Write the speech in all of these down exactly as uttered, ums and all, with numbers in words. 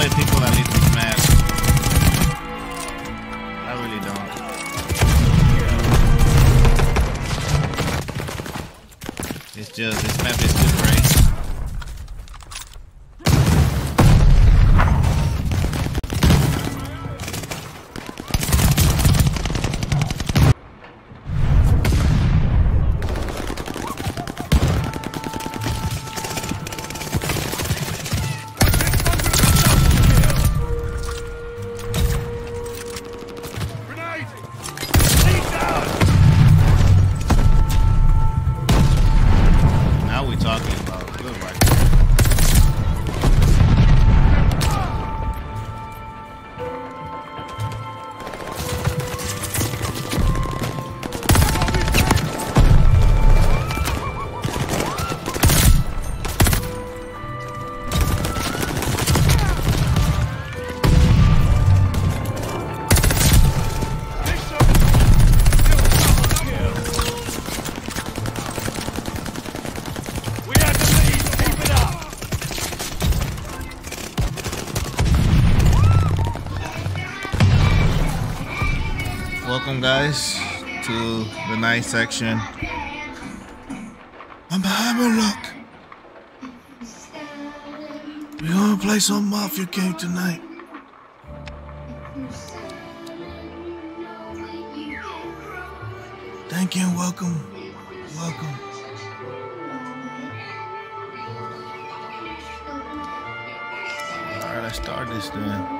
play people that leave this map. I really don't. It's just, this map is too great. Welcome guys to the night section. I'm having luck. We're gonna play some Mafia game tonight. Thank you and welcome. Welcome. Alright, let's start this then.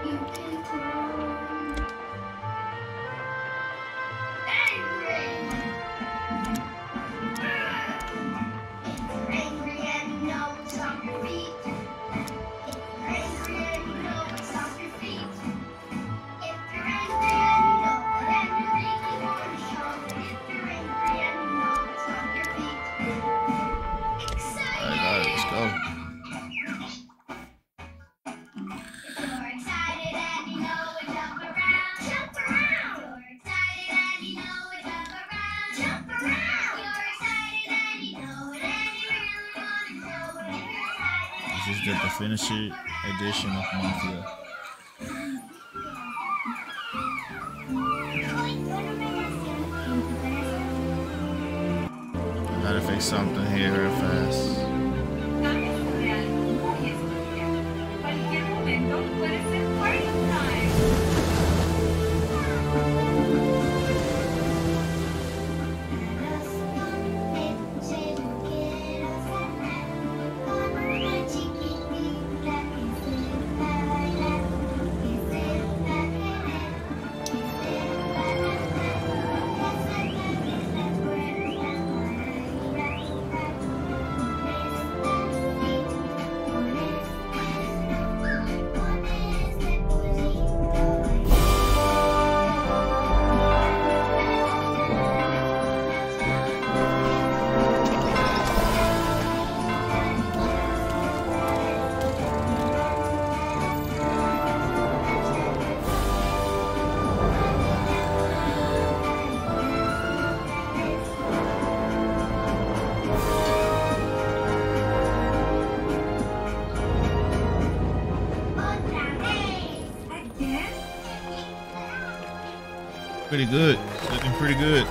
This is the definitive edition of Mafia. I gotta fix something here real fast. Pretty good. It's looking pretty good.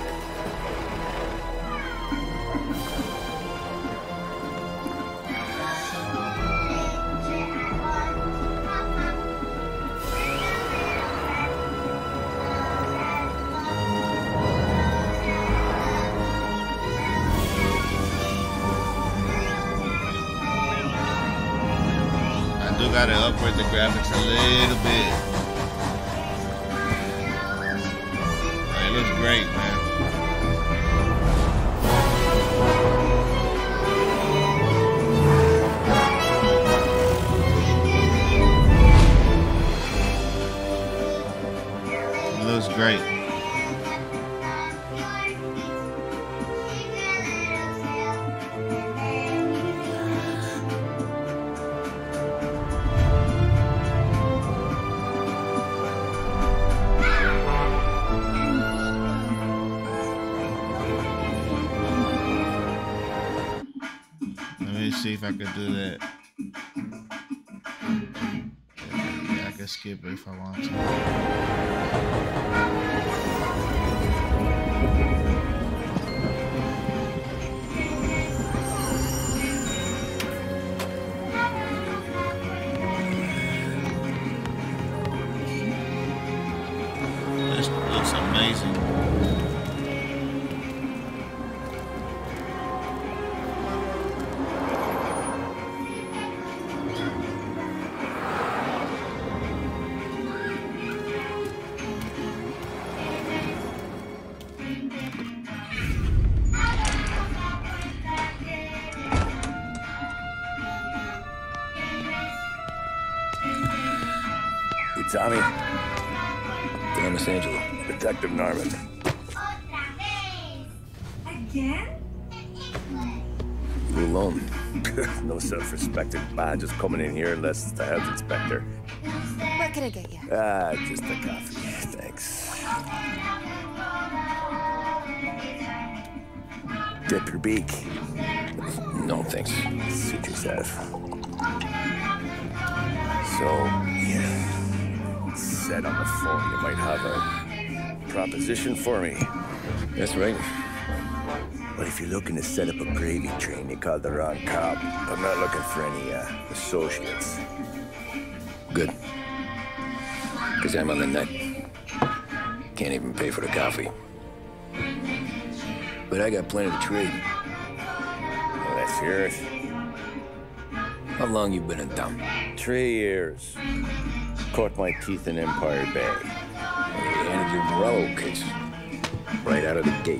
I do gotta upgrade the graphics a little bit. Looks great, man. It looks great. See if I could do that. can skip it if I want to. This looks amazing. Tommy. Thomas Angelo. Detective Norman. Again? You alone. No self-respecting man just coming in here unless it's the health inspector. What can I get you? Ah, just a coffee. Thanks. Dip your beak. No, thanks. Suit yourself. So, yeah. Said on the phone you might have a proposition for me. That's right. Well, if you're looking to set up a gravy train, you called the wrong cop. I'm not looking for any uh, associates. Good. Because I'm on the net. Can't even pay for the coffee. But I got plenty to trade. Well, let's hear it. How long you been in town? Three years. Caught my teeth in Empire Bay. They handed your Morello case. Right out of the gate.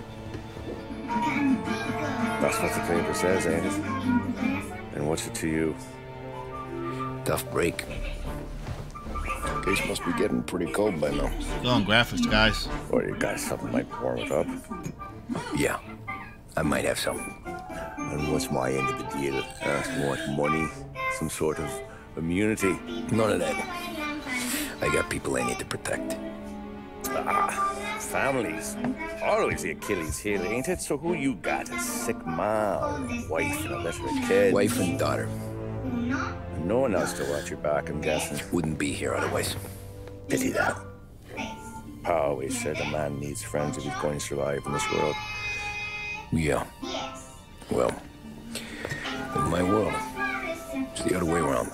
That's what the paper says, ain't it? And what's it to you? Tough break. Case must be getting pretty cold by now. Go on graphics, guys. Or you got something might warm it up? Yeah, I might have some. And what's my end of the deal? Uh, you want money? Some sort of immunity? None of that. I got people I need to protect. Ah, families. Always the Achilles heel, ain't it? So who you got? A sick mom, or a wife and a little kid? Wife and daughter. And no one else to watch your back, I'm guessing. Wouldn't be here otherwise. Pity that. Pa always said a man needs friends if he's going to survive in this world. Yeah. Well, in my world, it's the other way around.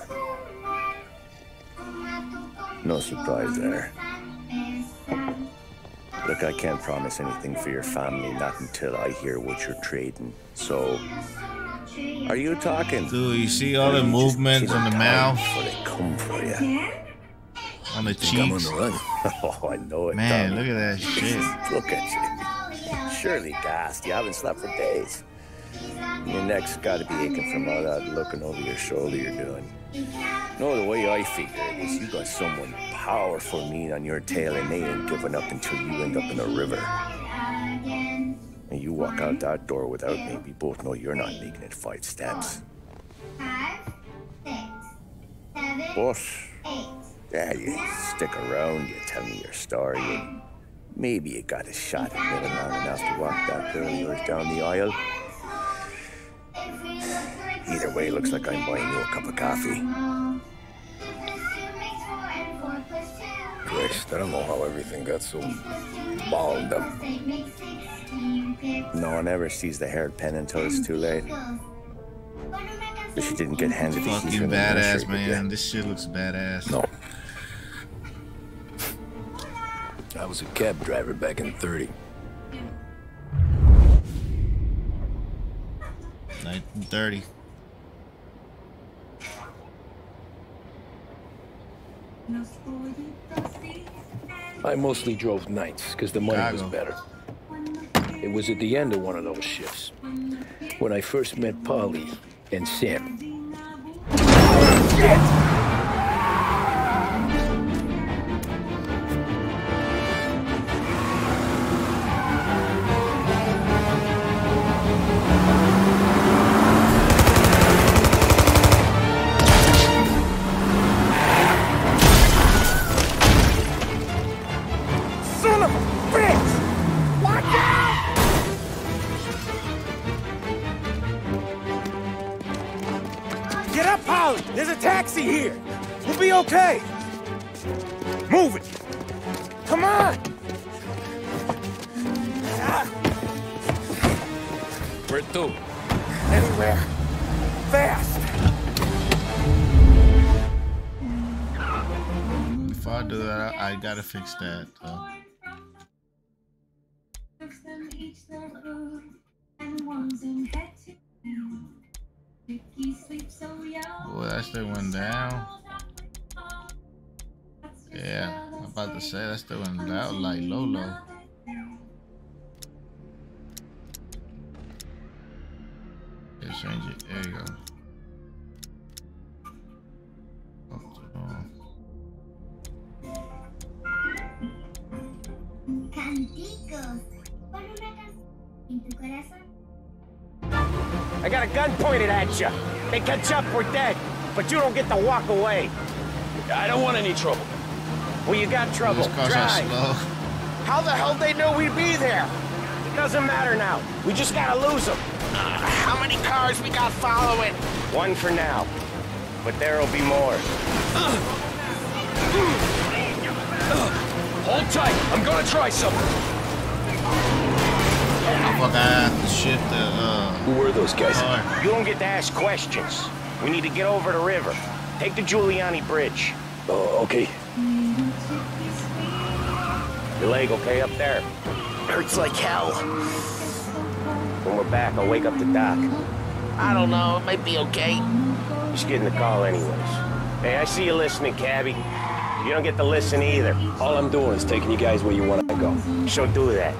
No surprise there. Look, I can't promise anything for your family, not until I hear what you're trading. So, are you talking? Dude, you see all the movements on the mouth? Before they come for you. On the cheeks? I'm on the run. Oh, I know it. Man, Tommy. look at that shit. Look at you. Surely gassed. You haven't slept for days. Your neck's got to be aching from all that looking over your shoulder you're doing. No, the way I figure it is you got someone powerful mean on your tail and they ain't giving up until you end up in a river. And you walk out that door without me, we both know you're not making it five steps. Five, six, seven, But, eight. yeah, you stick around, you tell me your story, and maybe you got a shot at living long enough to walk that girl of yours down the aisle. Either way, looks like I'm buying you a cup of coffee. Christ, I don't know how everything got so balled up. No one ever sees the haired pen until it's too late. But she didn't get handed the keys Fucking from the badass, nursery, did man. ya? This shit looks badass. No. I was a cab driver back in thirty. nineteen thirty. I mostly drove nights because the money was Chicago. better. It was at the end of one of those shifts when I first met Polly and Sam. Get up, Polly! There's a taxi here! We'll be okay! Move it! Come on! Ah. Where to? Anywhere. Fast! Before I do that, I, I gotta fix that. Uh, Boy, that still went down. Yeah, I'm about to say that still went down like low low. Yeah, change it. There you go. Canticos. Pon una canción en tu corazón. I got a gun pointed at you. They catch up, we're dead. But you don't get to walk away. I don't want any trouble. Well, you got trouble. These cars are Drive. slow. How the hell they know we'd be there? It doesn't matter now. We just gotta lose them. Uh, how many cars we got following? One for now. But there'll be more. Hold tight. I'm gonna try something. I fuck, I have to shift the uh. Who were those guys? car. You don't get to ask questions. We need to get over the river. Take the Giuliani Bridge. Oh, okay. Your leg okay up there? Hurts like hell. When we're back, I'll wake up the doc. I don't know, it might be okay. Just get in the call anyways. Hey, I see you listening, cabbie. You don't get to listen either. All I'm doing is taking you guys where you want to go. So do that.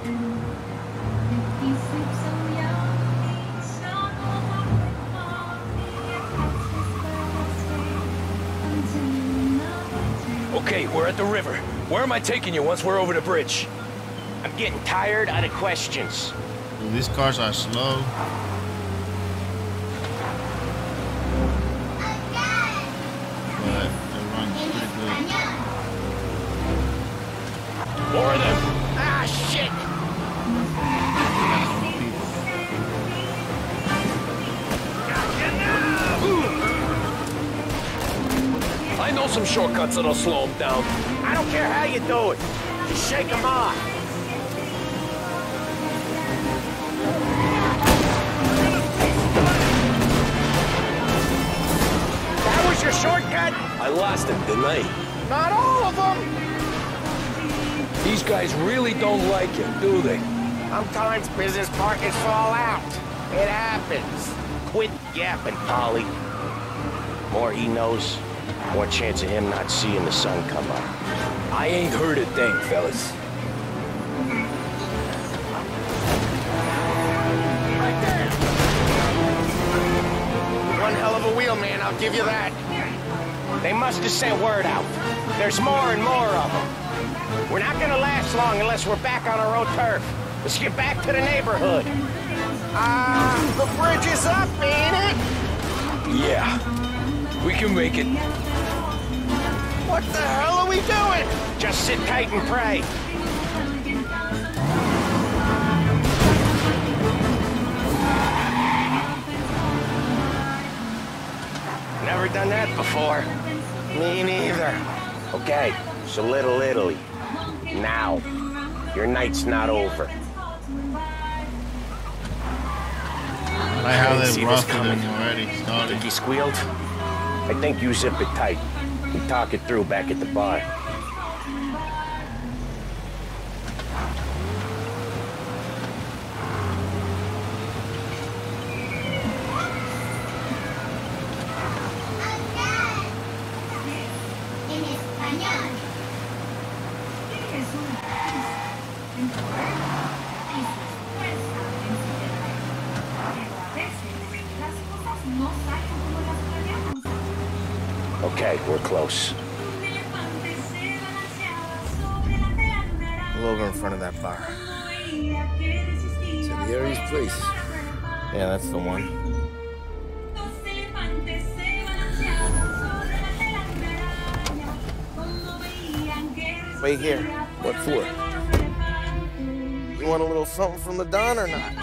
Okay, we're at the river. Where am I taking you once we're over the bridge? I'm getting tired out of questions. Dude, these cars are slow. But they run pretty good. More of them. Ah, shit! I know some shortcuts that'll slow them down. I don't care how you do it. Just shake them off. That was your shortcut? I lost him, didn't I? Not all of them. These guys really don't like him, do they? Sometimes business partners fall out. It happens. Quit yapping, Polly. More he knows, more chance of him not seeing the sun come up. I ain't heard a thing, fellas. One hell of a wheel, man, I'll give you that. They must have sent word out. There's more and more of them. We're not gonna last long unless we're back on our own turf. Let's get back to the neighborhood. Ah, uh, the bridge is up, ain't it? Yeah, we can make it. What the hell are we doing? Just sit tight and pray. Never done that before. Me neither. Okay, so Little Italy. Now, your night's not over. I like how didn't see they're this roughing coming. him already. Started. Think he squealed? I think you zip it tight. We talk it through back at the bar. En español. Es una pista en poder y se esfuerza en superar. Pero a veces las cosas no salen como las planeamos. Okay, we're close. Pull over in front of that bar. Salieri's place. Yeah, that's the one. Wait here. What for? You want a little something from the Don or not?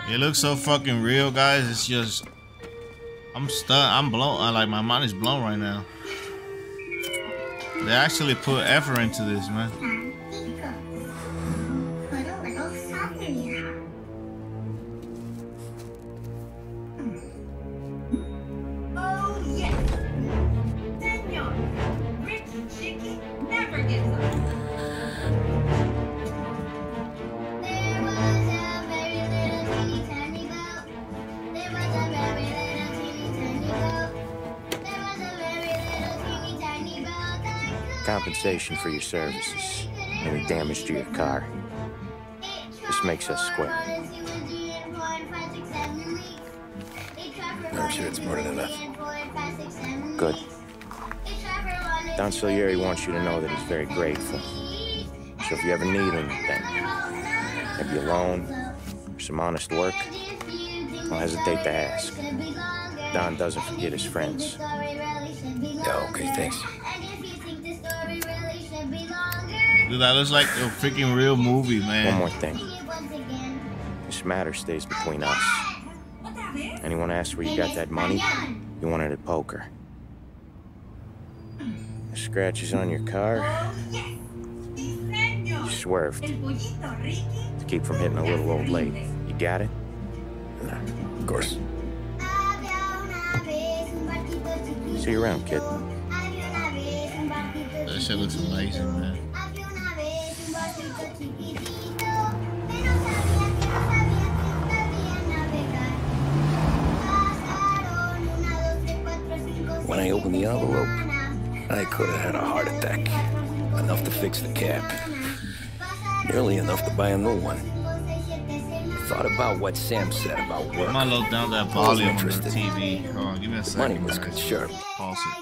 It looks so fucking real, guys. It's just, I'm stunned. I'm blown. I like my mind is blown right now. They actually put effort into this, man. Oh yes, Senor. Rich Chicky never gives up. There was a very little teeny tiny boat. There was a very little teeny tiny boat. There was a very little teeny tiny boat that Compensation for your services. Any damage to your car. This makes us square. I'm sure it's more than enough. Good. Don Salieri wants you to know that he's very grateful. So if you ever need anything, maybe a loan or some honest work, don't hesitate to ask. Don doesn't forget his friends. Yeah, okay, thanks. Dude, that looks like a freaking real movie, man. One more thing. This matter stays between us. Anyone asks where you got that money, you want it at poker. The scratches on your car, you swerved to keep from hitting a little old lady. You got it? Nah, of course. See you around, kid. That shit looks amazing, man. When I opened the envelope, I could have had a heart attack. Enough to fix the cap. Nearly enough to buy a new one. I thought about what Sam said about work. I'm gonna load down that volume on the T V. Hold on, give me a second. Money was good, sure. Pause it.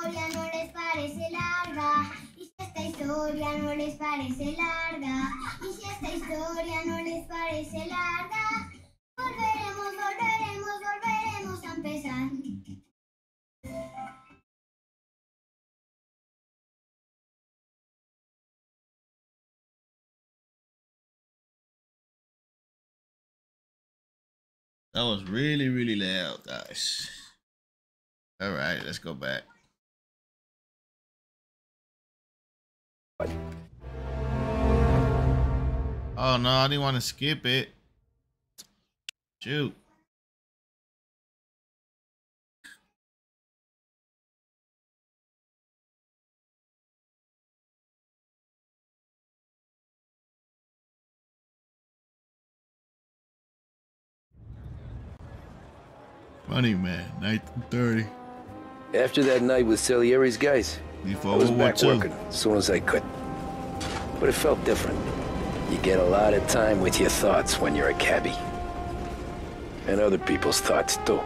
That was really, really loud, guys. All right, let's go back. Oh no, I didn't want to skip it. Shoot. Funny man, nineteen thirty. After that night with Salieri's guys, Before I was World War back Two. working as soon as I could. But it felt different. You get a lot of time with your thoughts when you're a cabbie. And other people's thoughts, too.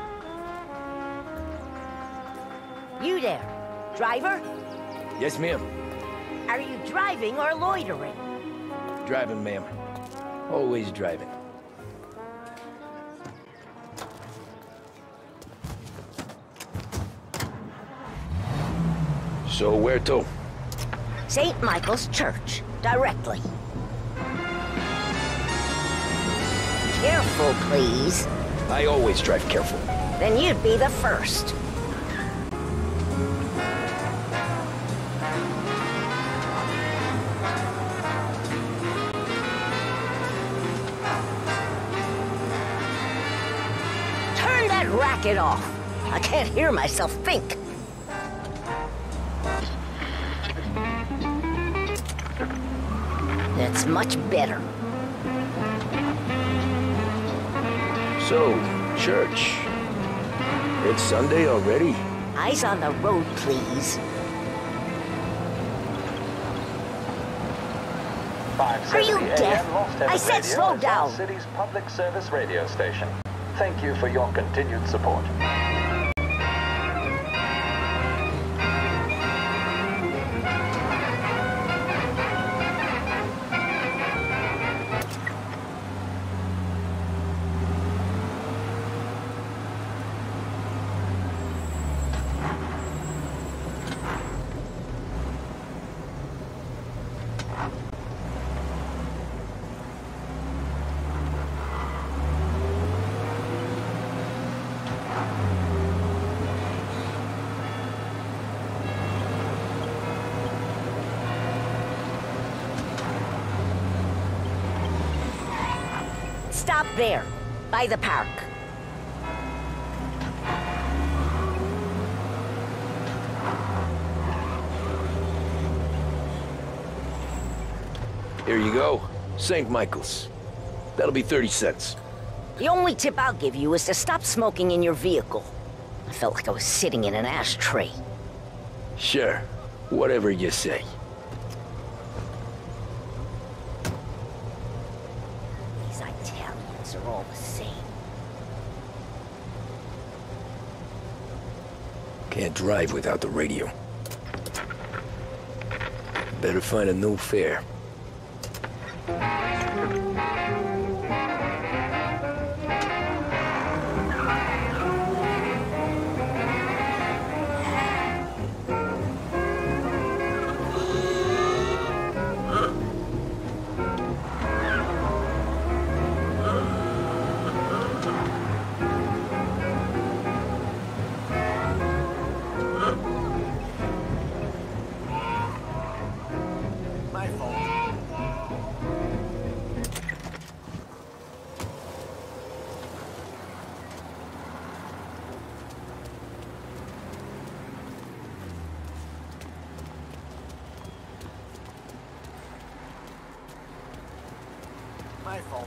You there, driver? Yes, ma'am. Are you driving or loitering? Driving, ma'am. Always driving. So where to? Saint Michael's Church, directly. Careful, please. I always drive careful. Then you'd be the first. Turn that racket off. I can't hear myself think. That's much better. So, church. It's Sunday already? Eyes on the road, please. Are you deaf? I said slow down. City's public service radio station. Thank you for your continued support. stop there, by the park. Here you go. Saint Michael's. That'll be thirty cents. The only tip I'll give you is to stop smoking in your vehicle. I felt like I was sitting in an ashtray. Sure. Whatever you say. These Italians are all the same. Can't drive without the radio. Better find a new fare. My fault.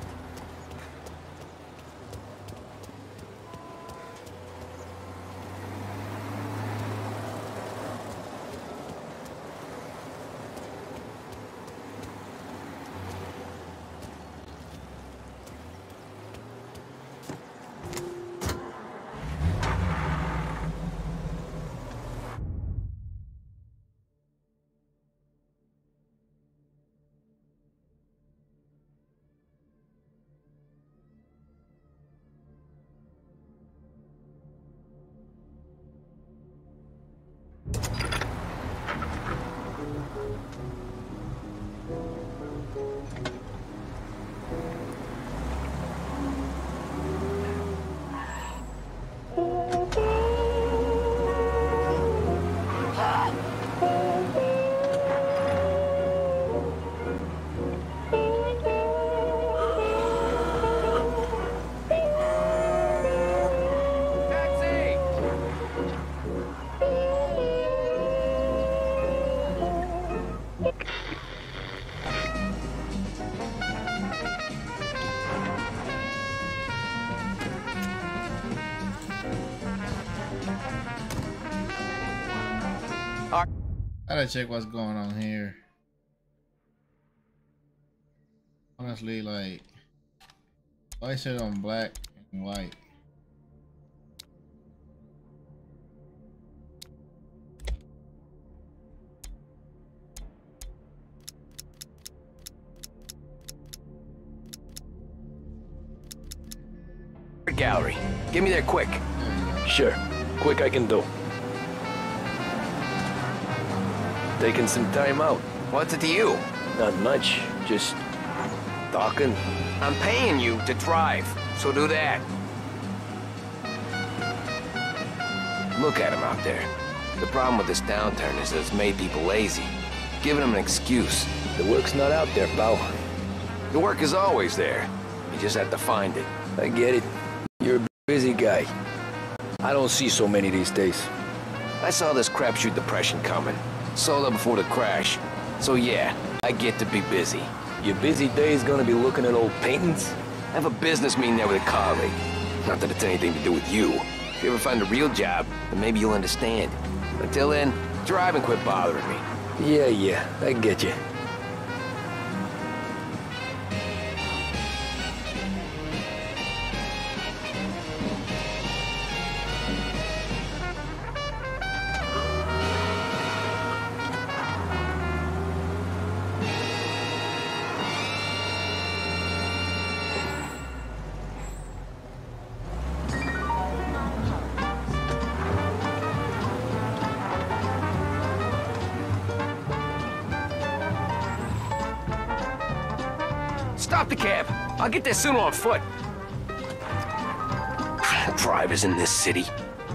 I gotta check what's going on here. Honestly, like, why is it on black and white? Gallery. Get me there quick. Sure. Quick I can do. Taking some time out. What's it to you? Not much. Just talking. I'm paying you to drive, so do that. Look at him out there. The problem with this downturn is that it's made people lazy. Giving them an excuse. The work's not out there, pal. The work is always there. You just have to find it. I get it. You're a busy guy. I don't see so many these days. I saw this crapshoot depression coming. Sold up before the crash. So yeah, I get to be busy. Your busy day's gonna be looking at old paintings? I have a business meeting there with a colleague. Not that it's anything to do with you. If you ever find a real job, then maybe you'll understand. Until then, drive and quit bothering me. Yeah, yeah, I get you. Stop the cab. I'll get there soon on foot. Drivers in this city.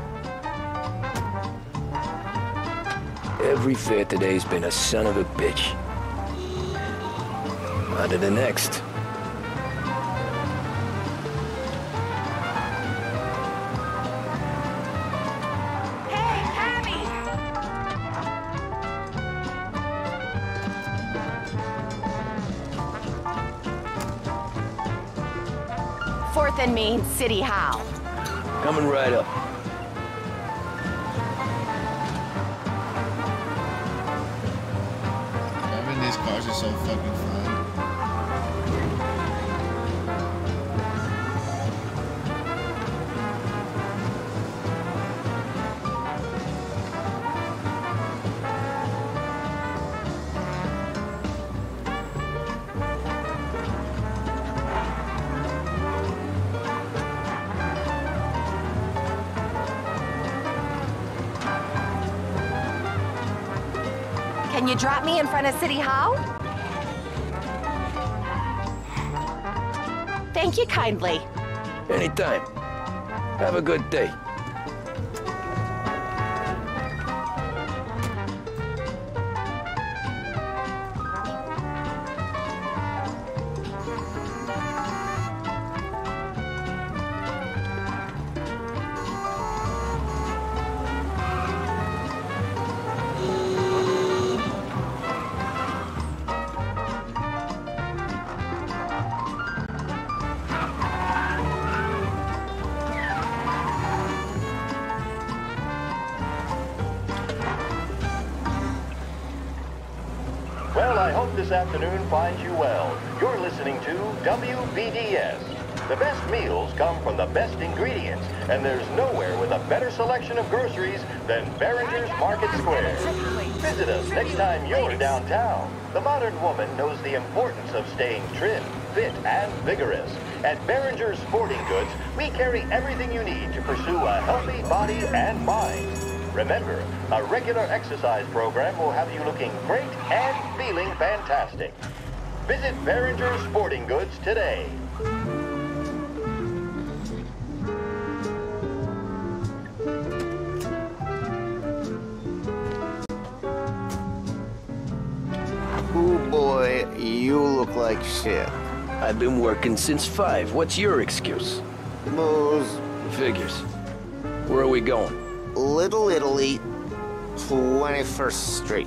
Every fare today's been a son of a bitch. On to the next. Fourth and Main, City Hall. Coming right up. Driving these cars is so fucking fun. Can you drop me in front of City Hall? Thank you kindly. Anytime. Have a good day. Well, I hope this afternoon finds you well. You're listening to W B D S. The best meals come from the best ingredients, and there's nowhere with a better selection of groceries than Behringer's Market Square. Visit us next time you're downtown. The modern woman knows the importance of staying trim, fit, and vigorous. At Behringer's Sporting Goods, we carry everything you need to pursue a healthy body and mind. Remember, a regular exercise program will have you looking great and feeling fantastic. Visit Behringer's Sporting Goods today. Ooh boy, you look like shit. I've been working since five. What's your excuse? Booze. Figures. Where are we going? Little Italy, twenty-first Street.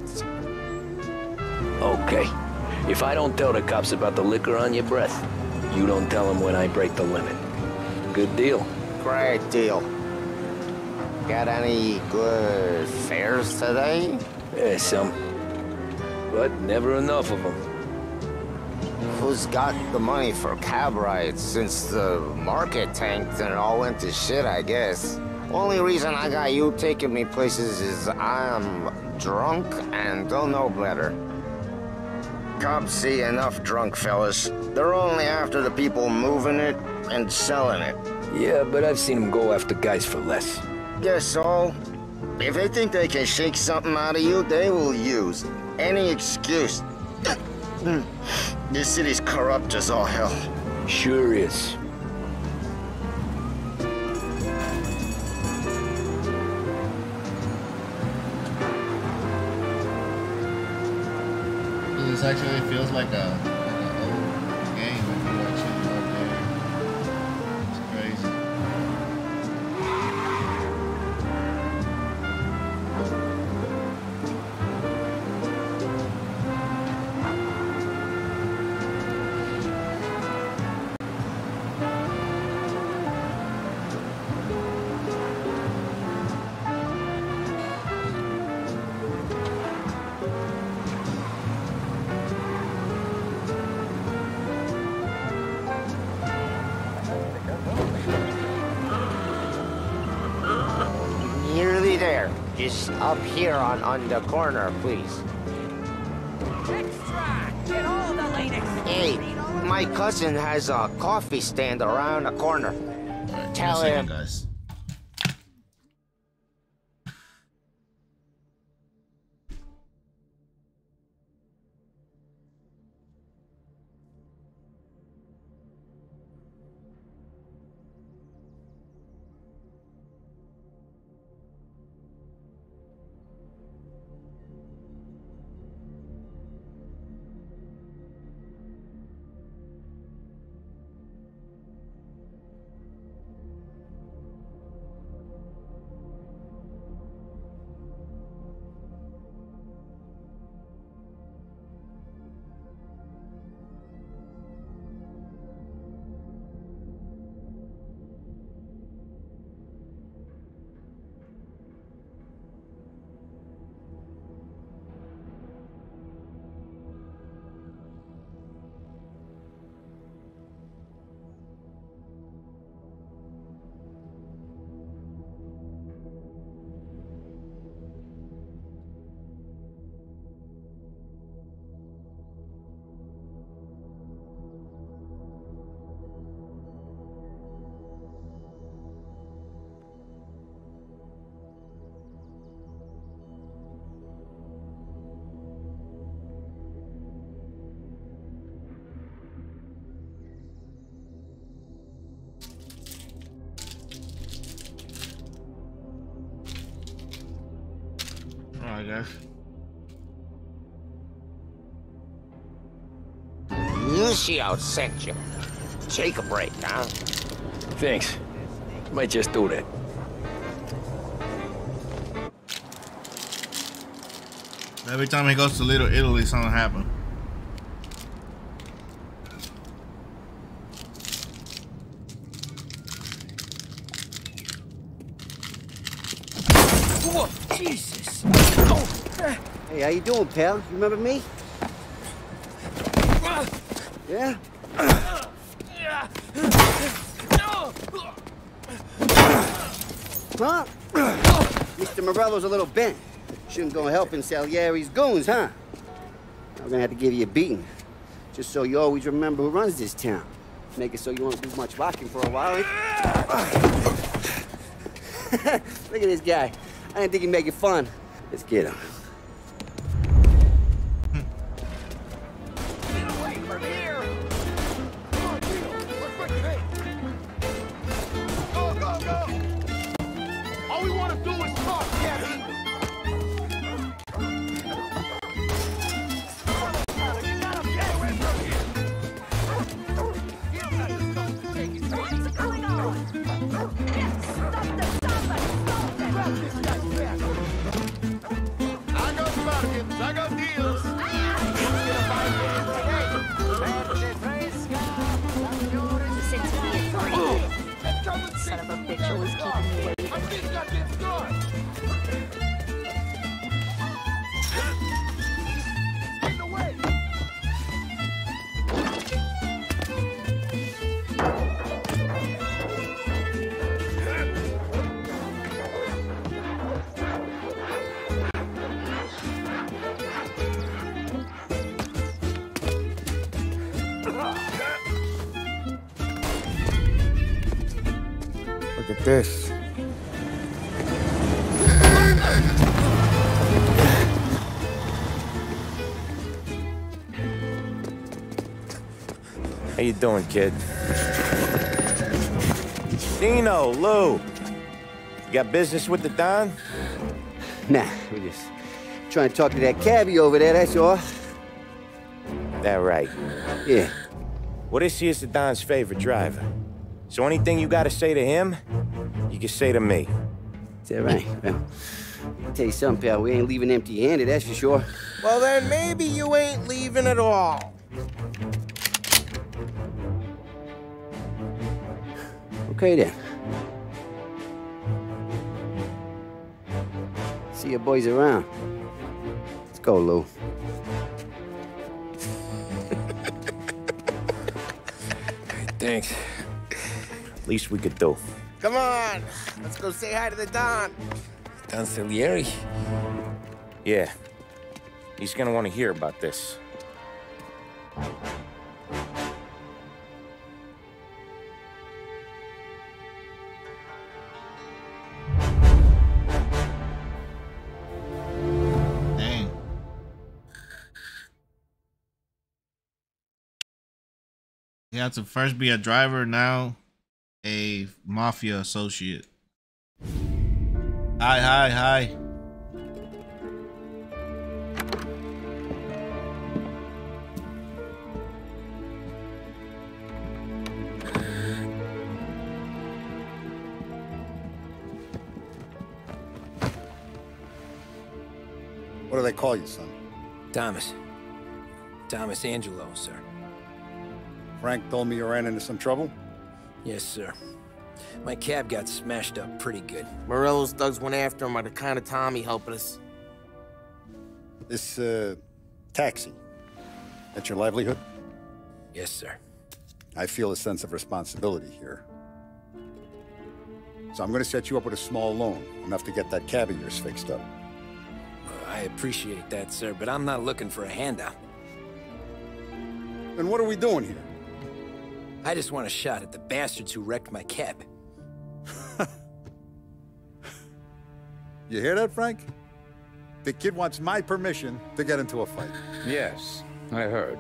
Okay. If I don't tell the cops about the liquor on your breath, you don't tell them when I break the limit. Good deal. Great deal. Got any good fares today? Yeah, some. But never enough of them. Who's got the money for cab rides since the market tanked and it all went to shit, I guess? Only reason I got you taking me places is I'm drunk and don't know better. Cops see enough drunk fellas. They're only after the people moving it and selling it. Yeah, but I've seen them go after guys for less. Guess so. If they think they can shake something out of you, they will use any excuse. This city's corrupt as all hell. Sure is. This actually feels like a like an old game if you watch it up there. It's crazy. Nearly there. Just up here on, on the corner, please. Extra! Get all the latest! Hey, my cousin has a coffee stand around the corner. Alright, Tell one second, him. guys. I guess. Lucio sent you. Take a break, huh? Thanks. Might just do that. Every time he goes to Little Italy, something happens. Whoa, Jesus! Oh. Hey, how you doing, pal? You remember me? Yeah? Huh? Mister Morello's a little bent. Shouldn't go helping Salieri's goons, huh? I'm gonna have to give you a beating. Just so you always remember who runs this town. Make it so you won't do much rocking for a while. Look at this guy. I didn't think he'd make it fun. Let's get him. Son of a bitch always keeping me waiting. Look at this. How you doing, kid? Dino, Lou. You got business with the Don? Nah, we're just trying to talk to that cabbie over there, that's all. That right? Yeah. Well, this here's the Don's favorite driver. So anything you gotta say to him, you can say to me. Is that right? Well, I'll tell you something, pal. We ain't leaving empty-handed, that's for sure. Well, then maybe you ain't leaving at all. Okay, then. See your boys around. Let's go, Lou. Thanks. Least we could do. Come on, let's go say hi to the Don. Don Salieri? Yeah. He's gonna want to hear about this. Dang. You have to first be a driver, now a mafia associate. Hi, hi, hi. What do they call you, son? Thomas. Thomas Angelo, sir. Frank told me you ran into some trouble? Yes, sir. My cab got smashed up pretty good. Morello's thugs went after him by the kind of Tommy helping us. This, uh, taxi, that's your livelihood? Yes, sir. I feel a sense of responsibility here. So I'm gonna set you up with a small loan, enough to get that cab of yours fixed up. Uh, I appreciate that, sir, but I'm not looking for a handout. Then what are we doing here? I just want a shot at the bastards who wrecked my cab. You hear that, Frank? The kid wants my permission to get into a fight. Yes, I heard.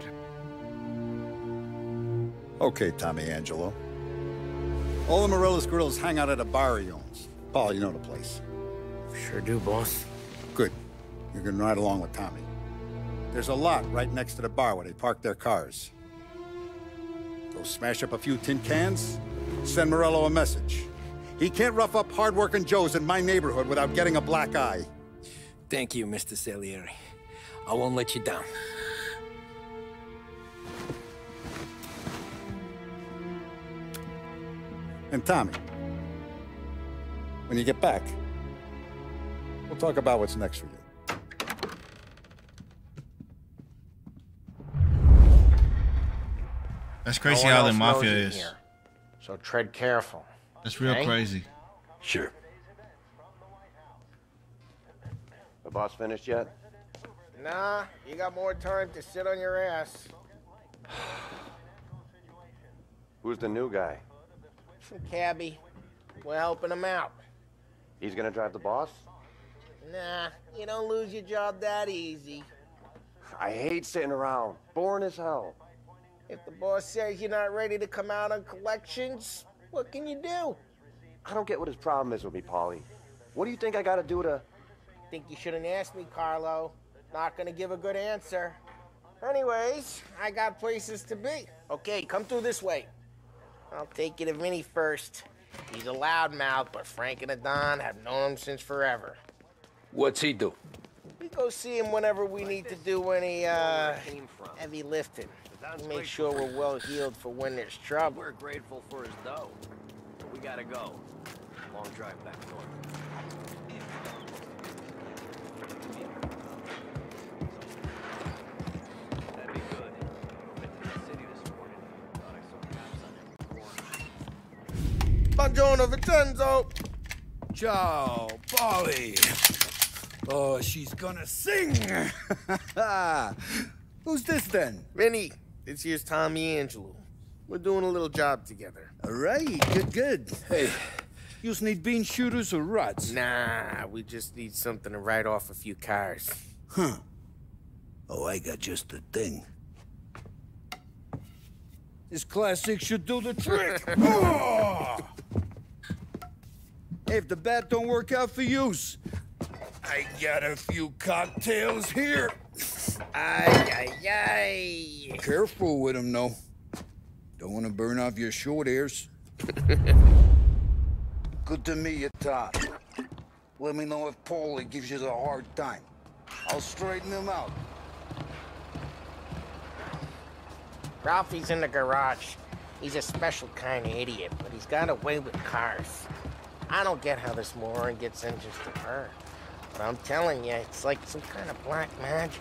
Okay, Tommy Angelo. All the Morello's girls hang out at a bar he owns. Paul, you know the place. Sure do, boss. Good. You're gonna ride along with Tommy. There's a lot right next to the bar where they park their cars. Go smash up a few tin cans, send Morello a message. He can't rough up hard-working Joes in my neighborhood without getting a black eye. Thank you, Mister Salieri. I won't let you down. And Tommy, when you get back, we'll talk about what's next for you. That's crazy No how one the else mafia knows you is. here, so tread careful. That's real okay? crazy. Sure. The boss finished yet? Nah, you got more time to sit on your ass. Who's the new guy? Some cabbie. We're helping him out. He's gonna drive the boss? Nah, you don't lose your job that easy. I hate sitting around. Boring as hell. If the boss says you're not ready to come out on collections, what can you do? I don't get what his problem is with me, Paulie. What do you think I gotta do to... Think you shouldn't ask me, Carlo. Not gonna give a good answer. Anyways, I got places to be. Okay, come through this way. I'll take you to Vinny first. He's a loudmouth, but Frank and the Don have known him since forever. What's he do? We go see him whenever we need to do any, uh, heavy lifting. We make sure we're well healed for when there's trouble. We're grateful for his dough. We gotta go. Long drive back north. That'd be good. Been to the city this morning. Thought I saw cops on every corner. Buongiorno, Vincenzo. Ciao, Polly. Oh, she's gonna sing. Who's this then? Vinny, this here's Tommy Angelo. We're doing a little job together. All right, good, good. Hey, you just need bean shooters or rods? Nah, we just need something to write off a few cars. Huh. Oh, I got just the thing. This classic should do the trick. Oh! Hey, if the bat don't work out for use, I got a few cocktails here. Ay, ay, ay. Careful with them, though. Don't want to burn off your short hairs. Good to meet you, Todd. Let me know if Paulie gives you the hard time. I'll straighten him out. Ralphie's in the garage. He's a special kind of idiot, but he's got a way with cars. I don't get how this moron gets engines to burn. But I'm telling you, it's like some kind of black magic.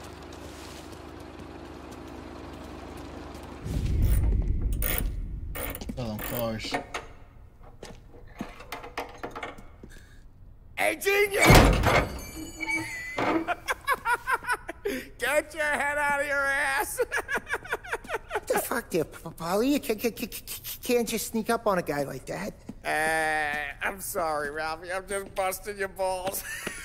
Selling cars. Hey, genius! Get your head out of your ass! What the fuck there, Paulie? You can't, can't, can't just sneak up on a guy like that. Uh, I'm sorry, Ralphie. I'm just busting your balls.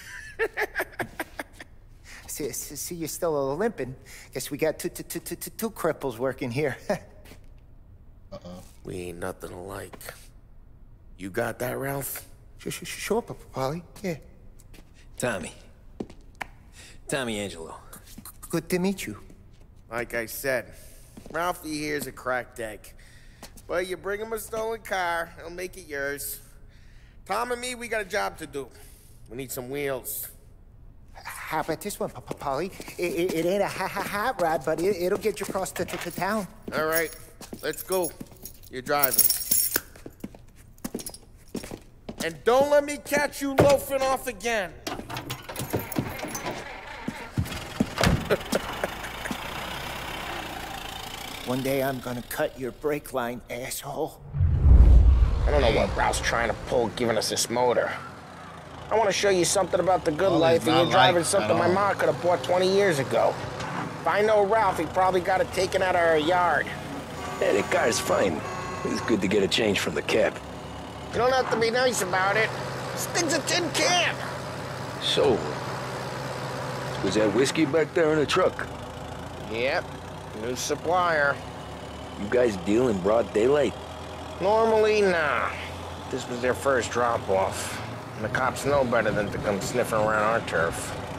see, see, you're still limping. Guess we got two, two, two, two, two cripples working here. Uh-oh. We ain't nothing alike. You got that, Ralph? Sure, sure, sure, Paulie. Yeah. Tommy. Tommy Angelo. Good to meet you. Like I said, Ralphie here's a cracked egg. But you bring him a stolen car, he'll make it yours. Tom and me, we got a job to do. We need some wheels. How about this one, Paulie? It, it, it ain't a ha ha hot rod, but it, it'll get you across to, to, to town. All right, let's go. You're driving. And don't let me catch you loafing off again. One day I'm gonna cut your brake line, asshole. I don't know what Ralph's trying to pull giving us this motor. I want to show you something about the good Oh, life, he's and not you're driving like something at my all. mom could have bought twenty years ago. If I know Ralph, he probably got it taken out of our yard. Hey, the car's fine. It's good to get a change from the cab. You don't have to be nice about it. This thing's a tin can. So, was that whiskey back there in the truck? Yep, new supplier. You guys deal in broad daylight? Normally, nah. This was their first drop-off. And the cops know better than to come sniffing around our turf.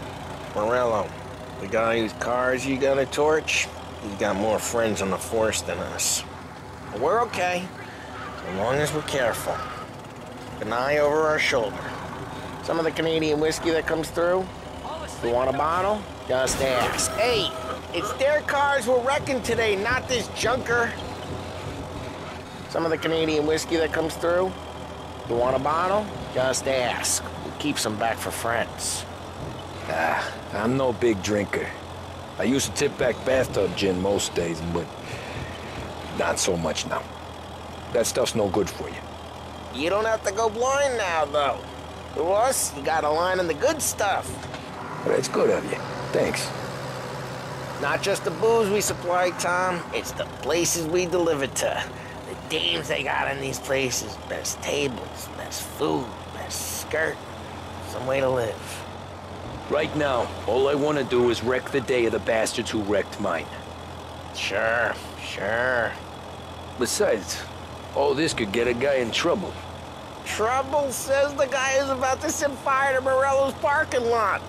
Morello, the guy whose cars you gonna torch, he's got more friends on the force than us. But we're okay, as long as we're careful. Keep an eye over our shoulder. Some of the Canadian whiskey that comes through, if you want a bottle, just ask. Hey, it's their cars we're wrecking today, not this junker. Some of the Canadian whiskey that comes through, if you want a bottle, just ask. We keep some back for friends. Ah, I'm no big drinker. I used to tip back bathtub gin most days, but not so much now. That stuff's no good for you. You don't have to go blind now, though. To us, you got a line on the good stuff. But it's good of you. Thanks. Not just the booze we supply, Tom. It's the places we deliver to. The dames they got in these places. Best tables, best food, best skirt. Some way to live. Right now, all I want to do is wreck the day of the bastards who wrecked mine. Sure, sure. Besides, all this could get a guy in trouble. Trouble, says the guy who's about to set fire to Morello's parking lot.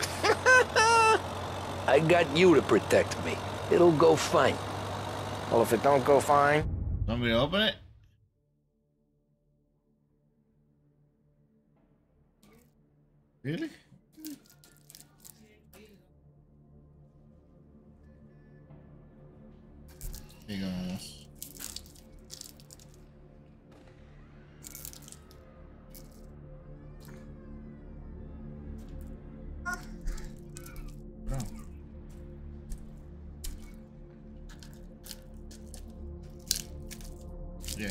I got you to protect me. It'll go fine. Well, if it don't go fine... Want me to open it? Really? Here you go, almost. Yeah.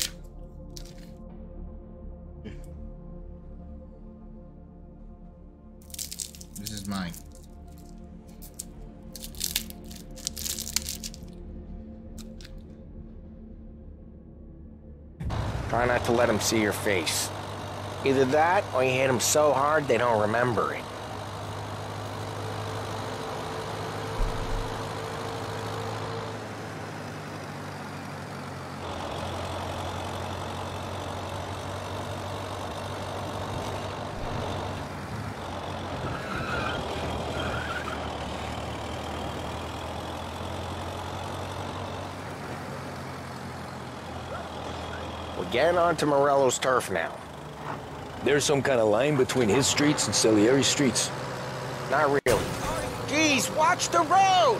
Yeah. This is mine. Try not to let them see your face. Either that, or you hit them so hard they don't remember it. We're getting onto Morello's turf now. There's some kind of line between his streets and Salieri's streets. Not really. Geez, watch the road!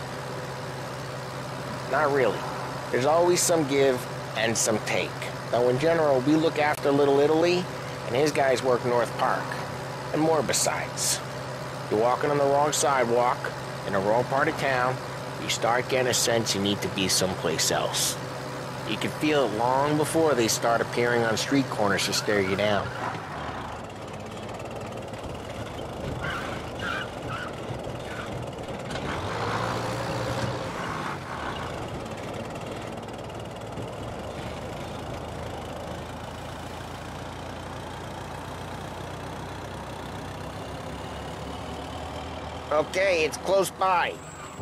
Not really. There's always some give and some take. Though in general, we look after Little Italy, and his guys work North Park. And more besides. You're walking on the wrong sidewalk, in the wrong part of town, you start getting a sense you need to be someplace else. You can feel it long before they start appearing on street corners to stare you down. Okay, it's close by.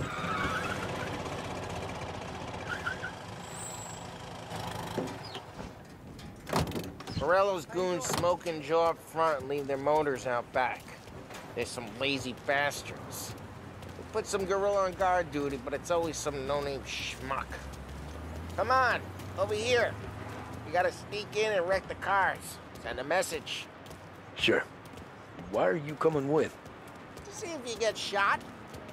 Morello's goons smoke and jaw up front and leave their motors out back. They're some lazy bastards. We put some gorilla on guard duty, but it's always some no-name schmuck. Come on, over here. You gotta sneak in and wreck the cars. Send a message. Sure. Why are you coming with? To see if you get shot.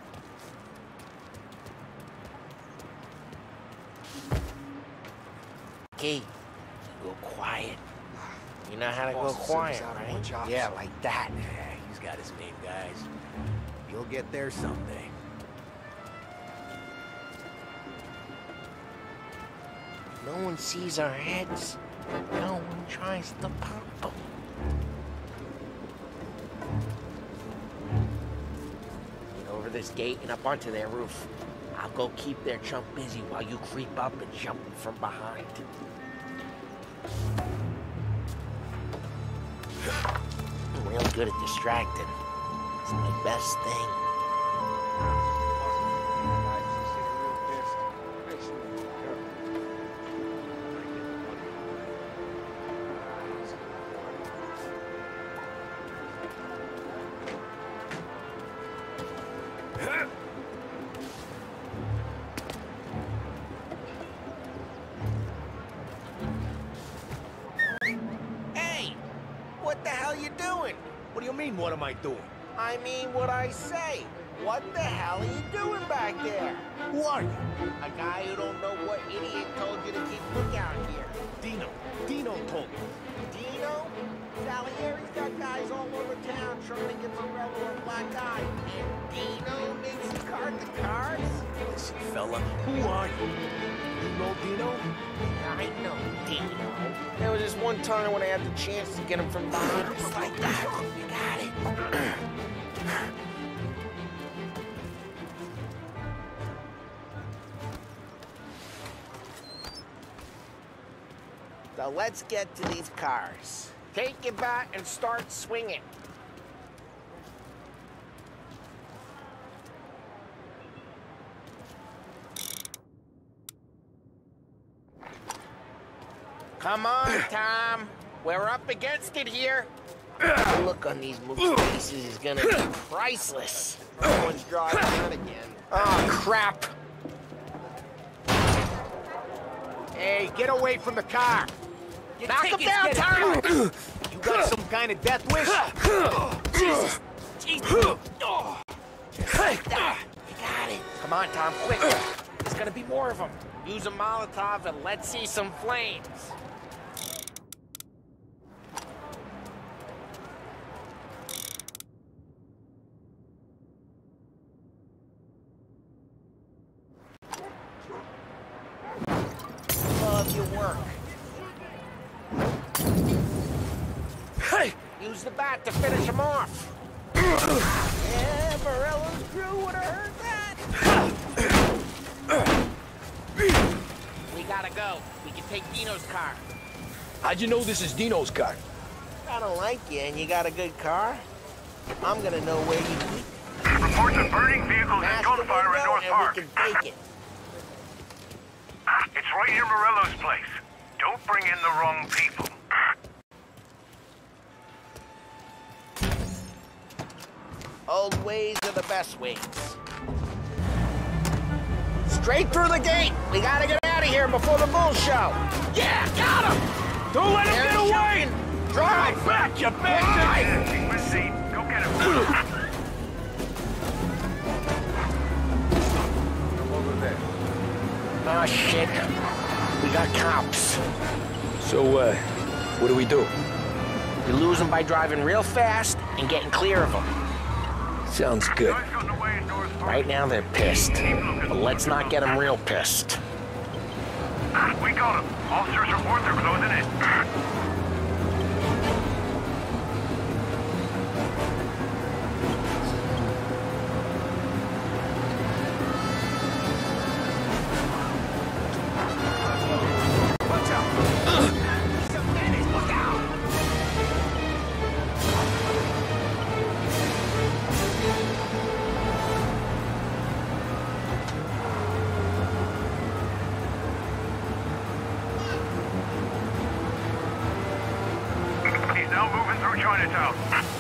Okay, go quiet. You know how to go quiet, right? Yeah, like that. Yeah, he's got his name, guys. You'll get there someday. No one sees our heads. No one tries to pop them. Get over this gate and up onto their roof. I'll go keep their chump busy while you creep up and jump from behind. I'm real good at distracting. It's my best thing. the hell you doing? What do you mean, what am I doing? I mean what I say. What the hell are you doing back there? Who are you? A guy who don't know what idiot told you to keep lookout here. Dino. Dino told me. Dino? Salieri's got guys all over town trying to get Morello a black eye. And Dino makes you card the cards? Listen, fella, who are you? You know Dino? I know Dino. There was this one time when I had the chance to get him from behind. Just like that. You got it. So let's get to these cars. Take your bat and start swinging. Come on, Tom. We're up against it here. The look on these movie faces is gonna be priceless. No one's driving out again. Oh, crap. Hey, get away from the car. Your Knock him ticket's down, getting Tom! through. You got some kind of death wish? Jesus. Jesus. Oh. Just like that. You got it. Come on, Tom, quick. There's gonna be more of them. Use a Molotov and let's see some flames. Love your work. Hey! Use the bat to finish him off. Yeah, Morello's crew would have heard that. We gotta go. We can take Dino's car. How'd you know this is Dino's car? I don't like you and you got a good car. I'm gonna know where you keep it. Reports of burning vehicles and gunfire in North Park. We can take it. It's right near Morello's place. Don't bring in the wrong people. Old ways are the best ways. Straight through the gate. We gotta get out of here before the bull show. Yeah, got him! Don't let him They're get away! shooting. Drive! Back, you Drive! bitch! Take my seat. Go get him. Over there. Oh, shit. We got cops. So, uh, what do we do? We lose them by driving real fast and getting clear of them. Sounds good. Right now they're pissed, but let's not get them real pissed. We got him. Officers report they're closing in. Watch out! Some menace, look out! He's now moving through Chinatown.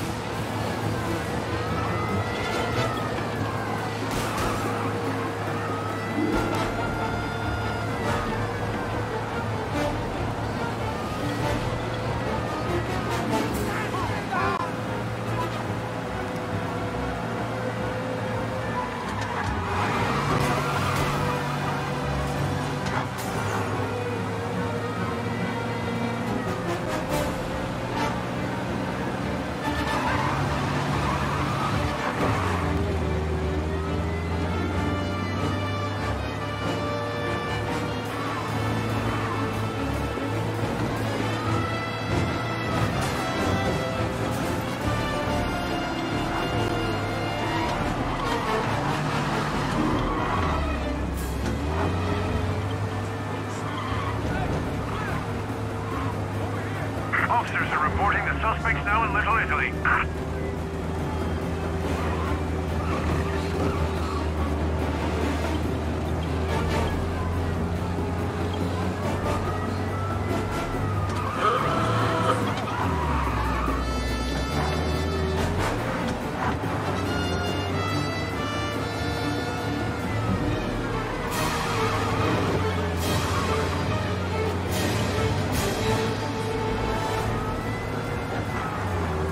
Officers are reporting the suspects now in Little Italy.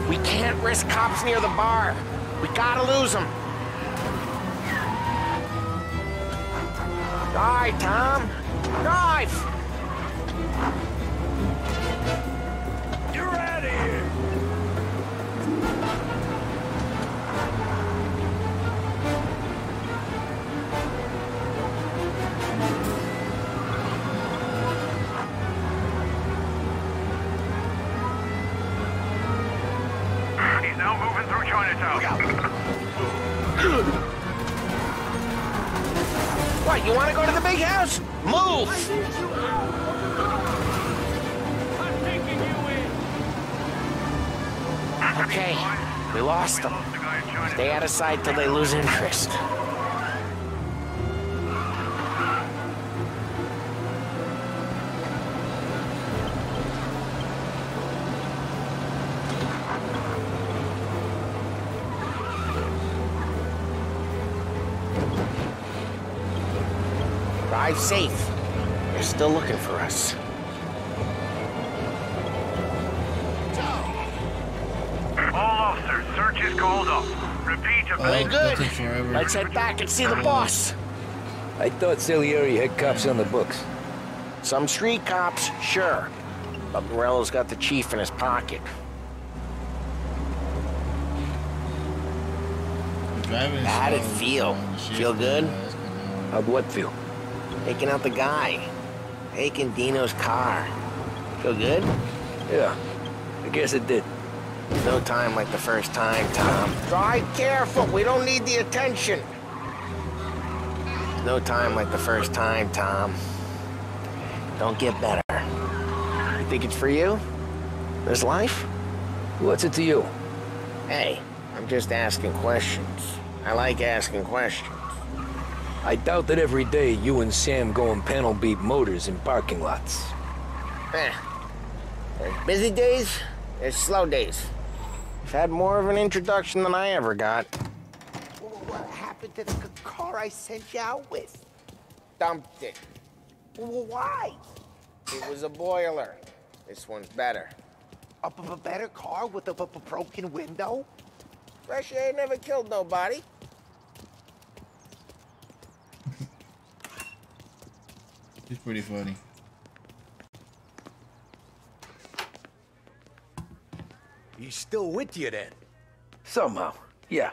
We can't risk cops near the bar. We gotta lose them. Drive, Tom. Drive! You're out of here! He's now moving through Chinatown. What, you want to go to the big house? Move! Okay, we lost them. Stay out of sight till they lose interest. Drive safe. They're still looking for us. All officers, search is called off. Repeat, a Very good. Let's head back and see the boss. I thought Salieri had cops on the books. Some street cops, sure. But Morello's got the chief in his pocket. How'd it feel? Feel good? How'd what feel? Taking out the guy. Taking Dino's car. Feel good? Yeah, I guess it did. No time like the first time, Tom. Drive careful. We don't need the attention. No time like the first time, Tom. Don't get better. You think it's for you? This life? What's it to you? Hey, I'm just asking questions. I like asking questions. I doubt that every day you and Sam go and panel beat motors in parking lots. Eh. There's busy days, there's slow days. You've had more of an introduction than I ever got. What happened to the c- car I sent you out with? Dumped it. Well, why? It was a boiler. This one's better. A, b- b- better car with a b- b- broken window? Fresh air never killed nobody. He's pretty funny. He's still with you then? Somehow, yeah.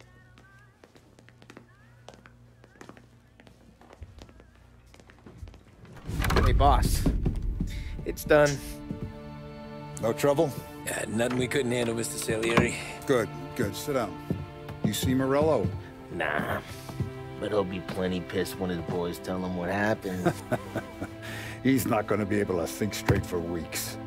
Hey, boss. It's done. No trouble? Yeah, nothing we couldn't handle, Mister Salieri. Good, good. Sit down. You see Morello? Nah. But he'll be plenty pissed when his boys tell him what happened. He's not going to be able to think straight for weeks.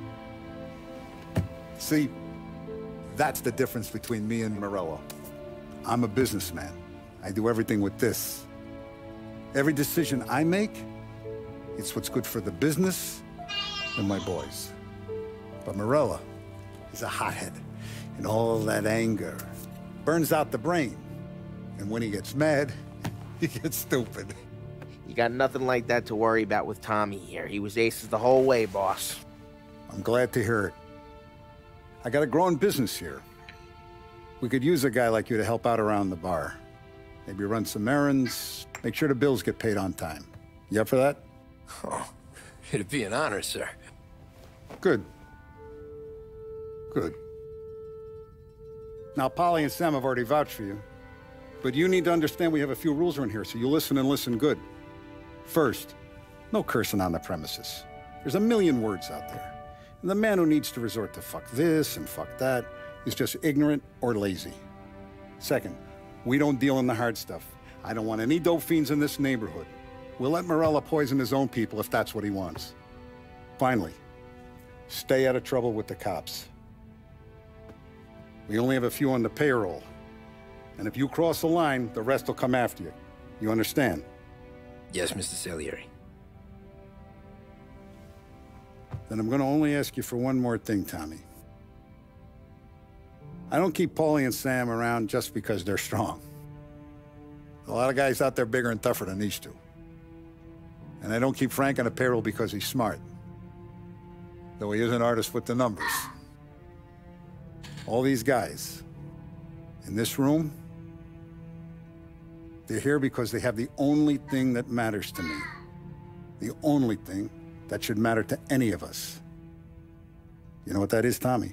See, that's the difference between me and Morello. I'm a businessman. I do everything with this. Every decision I make, it's what's good for the business and my boys. But Morello is a hothead, and all that anger burns out the brain. And when he gets mad, he gets stupid. You got nothing like that to worry about with Tommy here. He was aces the whole way, boss. I'm glad to hear it. I got a growing business here. We could use a guy like you to help out around the bar. Maybe run some errands, make sure the bills get paid on time. You up for that? Oh, it'd be an honor, sir. Good. Good. Now, Polly and Sam have already vouched for you. But you need to understand we have a few rules around here, so you listen and listen good. First, no cursing on the premises. There's a million words out there. And the man who needs to resort to fuck this and fuck that is just ignorant or lazy. Second, we don't deal in the hard stuff. I don't want any dope fiends in this neighborhood. We'll let Morello poison his own people if that's what he wants. Finally, stay out of trouble with the cops. We only have a few on the payroll. And if you cross the line, the rest will come after you. You understand? Yes, Mister Salieri. Then I'm going to only ask you for one more thing, Tommy. I don't keep Paulie and Sam around just because they're strong. A lot of guys out there bigger and tougher than these two. And I don't keep Frank on a payroll because he's smart. Though he is an artist with the numbers. All these guys in this room, they're here because they have the only thing that matters to me. The only thing that should matter to any of us. You know what that is, Tommy?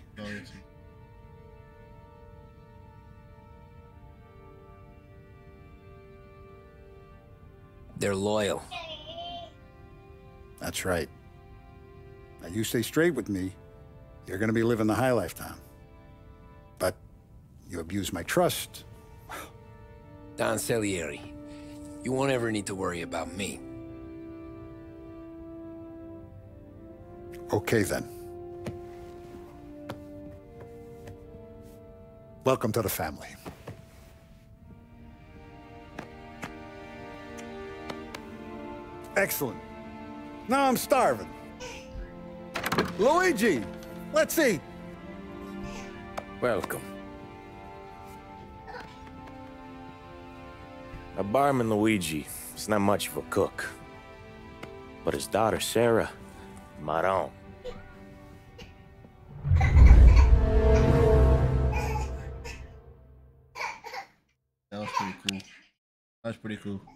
They're loyal. That's right. Now, you stay straight with me, you're gonna be living the high life, Tom. But you abuse my trust. Don Salieri, you won't ever need to worry about me. Okay, then. Welcome to the family. Excellent. Now I'm starving. Luigi, let's eat. Welcome. A barman Luigi is not much of a cook. But his daughter Sarah, Maron. That was pretty cool. That was pretty cool.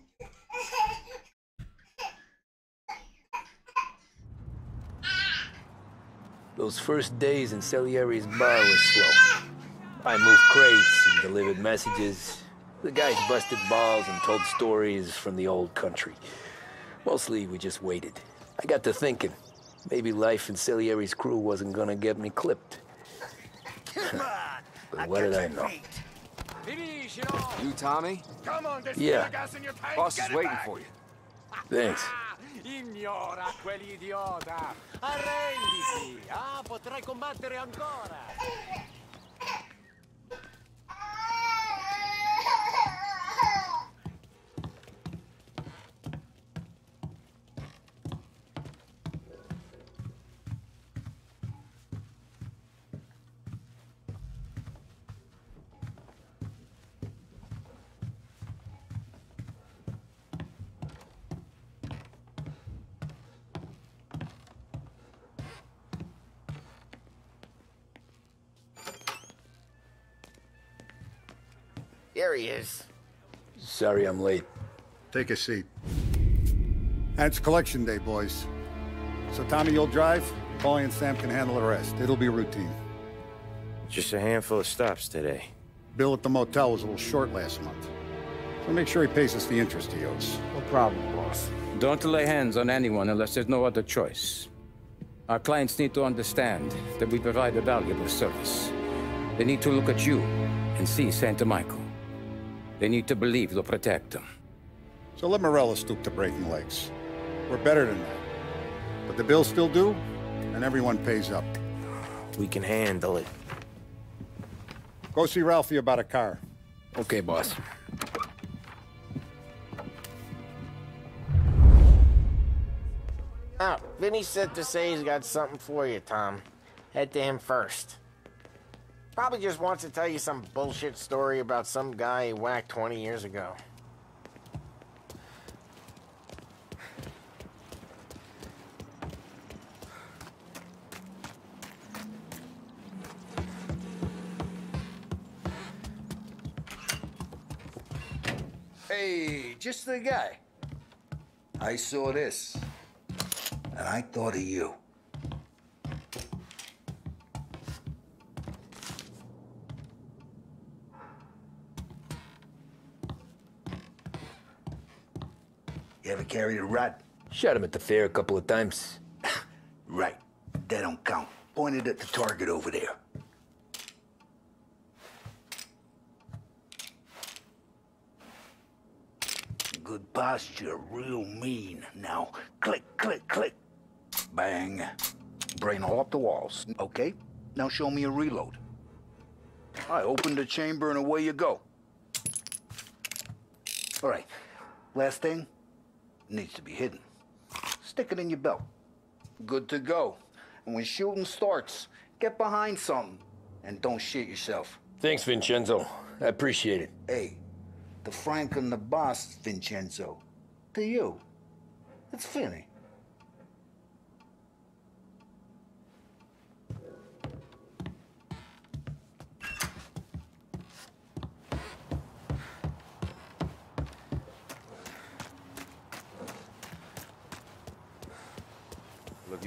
Those first days in Salieri's bar was slow. I moved crates and delivered messages. The guys busted balls and told stories from the old country. Mostly, we just waited. I got to thinking, maybe life in Salieri's crew wasn't gonna get me clipped. But what did I know? You, Tommy? Come on, there's Yeah. gas in your tank. Boss Get is it waiting back. for you. Thanks. Ignora quell'idiota! Arrenditi! Ah, potrai combattere ancora! There he is. Sorry I'm late. Take a seat. And it's collection day, boys. So Tommy, you'll drive. Paulie and Sam can handle the rest. It'll be routine. Just a handful of stops today. Bill at the motel was a little short last month. So make sure he pays us the interest he owes. No problem, boss. Don't lay hands on anyone unless there's no other choice. Our clients need to understand that we provide a valuable service. They need to look at you and see Santa Michael. They need to believe you'll protect them. So let Morella stoop to breaking legs. We're better than that. But the bills still due, and everyone pays up. We can handle it. Go see Ralphie about a car. Okay, boss. Oh, Vinny said to say he's got something for you, Tom. Head to him first. Probably just wants to tell you some bullshit story about some guy he whacked twenty years ago. Hey, just the guy. I saw this, and I thought of you. You ever carried a rat? Shot him at the fair a couple of times. Right. That don't count. Pointed at the target over there. Good posture, real mean. Now, click, click, click. Bang. Brain all up the walls. Okay, now show me a reload. I opened the chamber and away you go. All right, last thing, needs to be hidden. Stick it in your belt. Good to go. And when shooting starts, get behind something and don't shit yourself. Thanks, Vincenzo. I appreciate it. Hey, the Frank and the boss, Vincenzo. To you, it's Vinny.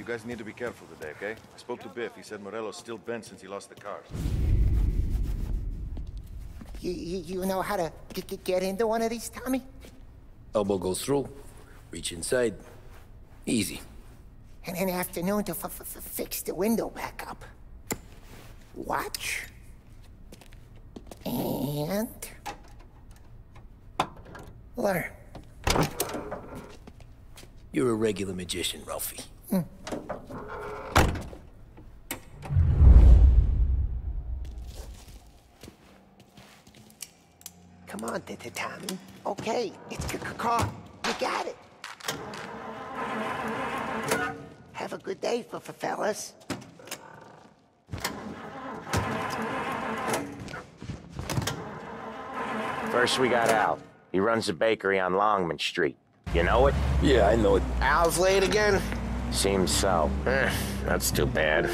you guys need to be careful today, okay? I spoke to Biff. He said Morello's still bent since he lost the cars. You, you, you know how to get, get, get into one of these, Tommy? Elbow goes through. Reach inside. Easy. And an afternoon to f f f fix the window back up. Watch. And... learn. You're a regular magician, Ralphie. Hmm. Come on, T- T- Tommy. Okay, it's c- c- car. You got it. Have a good day, f- f- fellas. First, we got Al. He runs a bakery on Longman Street. You know it? Yeah, I know it. Al's late again? Seems so. Eh, that's too bad.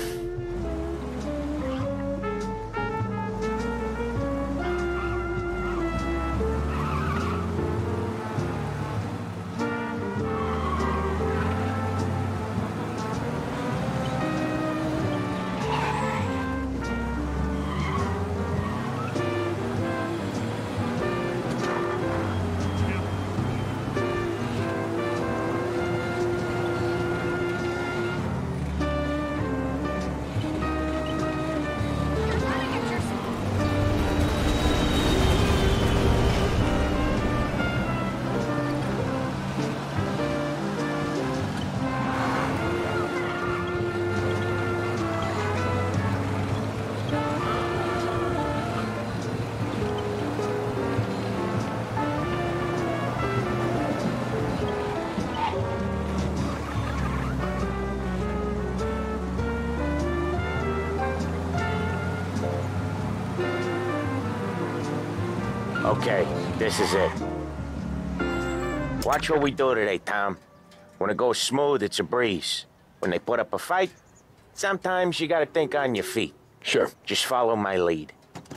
Okay, this is it. Watch what we do today, Tom. When it goes smooth, it's a breeze. When they put up a fight, sometimes you gotta think on your feet. Sure. Just follow my lead.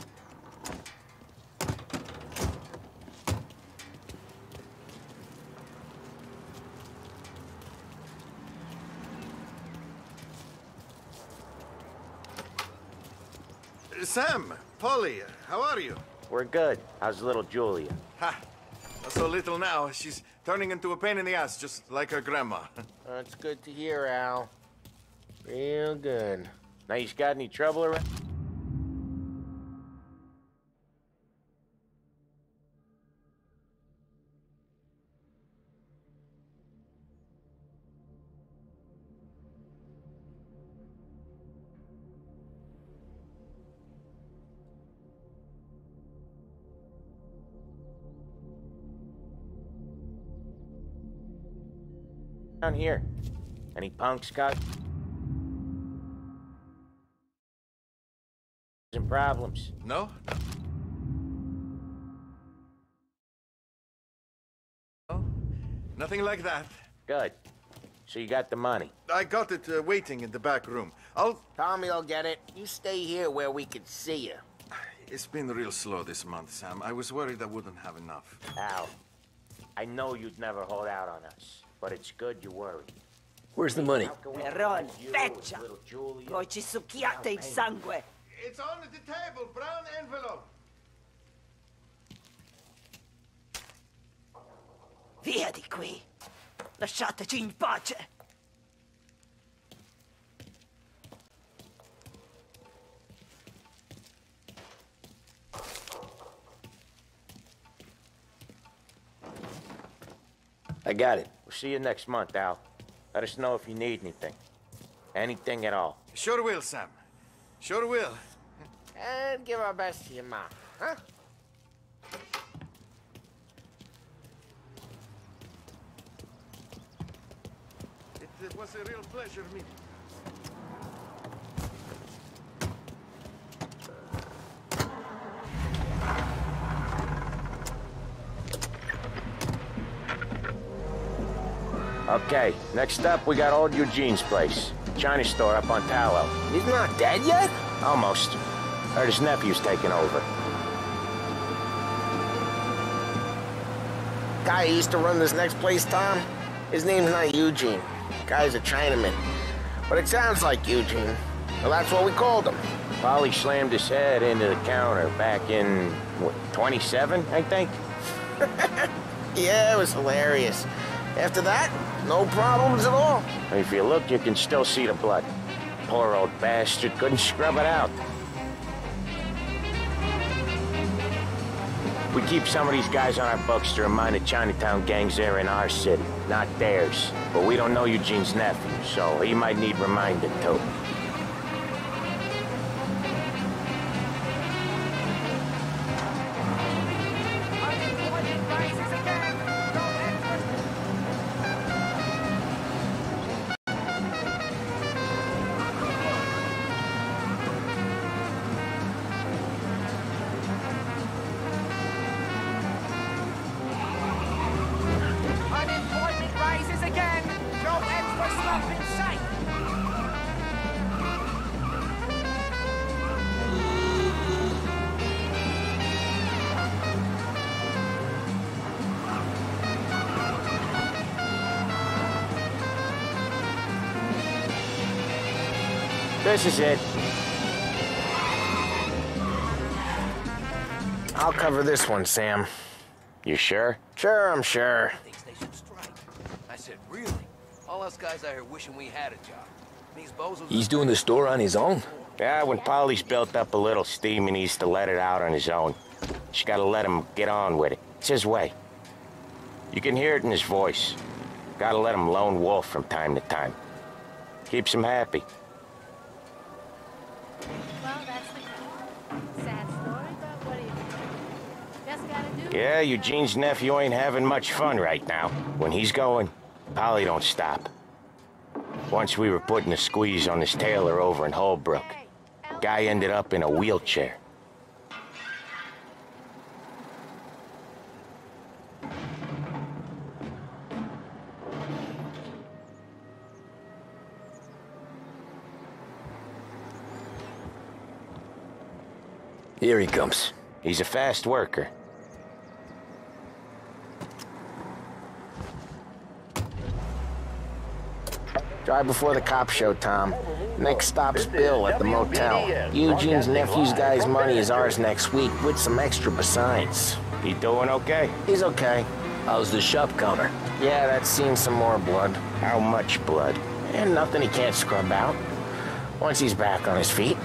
Sam, Polly, how are you? We're good. How's little Julia? Ha! Not so little now. She's turning into a pain in the ass, just like her grandma. That's good to hear, Al. Real good. Now, you got any trouble around? Down here. Any punks got some problems? No? No? Nothing like that. Good. So you got the money? I got it uh, waiting in the back room. I'll... Tommy'll get it. You stay here where we can see you. It's been real slow this month, Sam. I was worried I wouldn't have enough. Al, I know you'd never hold out on us, but it's good you worry. Where's the money? Perron, feccia! Poi ci succhiate il sangue! It's on the table, brown envelope. Via di qui! Lasciateci in pace! I got it. We'll see you next month, Al. Let us know if you need anything. Anything at all. Sure will, Sam. Sure will. And give our best to your mom, huh? It, it was a real pleasure meeting. Okay, next up, we got old Eugene's place. China store up on Tallow. He's not dead yet? Almost. Heard his nephew's taking over. Guy who used to run this next place, Tom, his name's not Eugene. Guy's a Chinaman. but it sounds like Eugene. Well, that's what we called him. Paulie slammed his head into the counter back in, what, twenty-seven, I think? Yeah, it was hilarious. After that, no problems at all. If you look, you can still see the blood. Poor old bastard couldn't scrub it out. We keep some of these guys on our books to remind the Chinatown gangs they're in our city, not theirs. But we don't know Eugene's nephew, so he might need reminding too. This is it. I'll cover this one, Sam. You sure? Sure, I'm sure. I said, really? All us guys out here wishing we had a job. These bozos... He's doing the store on his own? Yeah, when Paulie's built up a little steam, he needs to let it out on his own. Just gotta let him get on with it. It's his way. You can hear it in his voice. Gotta let him lone wolf from time to time. Keeps him happy. Well, that's the sad story, but what do you do? Just gotta do. Yeah, Eugene's nephew ain't having much fun right now. When he's going, Paulie don't stop. Once we were putting a squeeze on this tailor over in Holbrook. Guy ended up in a wheelchair. Here he comes. He's a fast worker. Drive before the cop show, Tom. Next stop's Bill at the motel. Eugene's nephew's guy's money is ours next week, with some extra besides. He doing okay? He's okay. How's the shop counter? Yeah, that's seen some more blood. How much blood? And nothing he can't scrub out. Once he's back on his feet.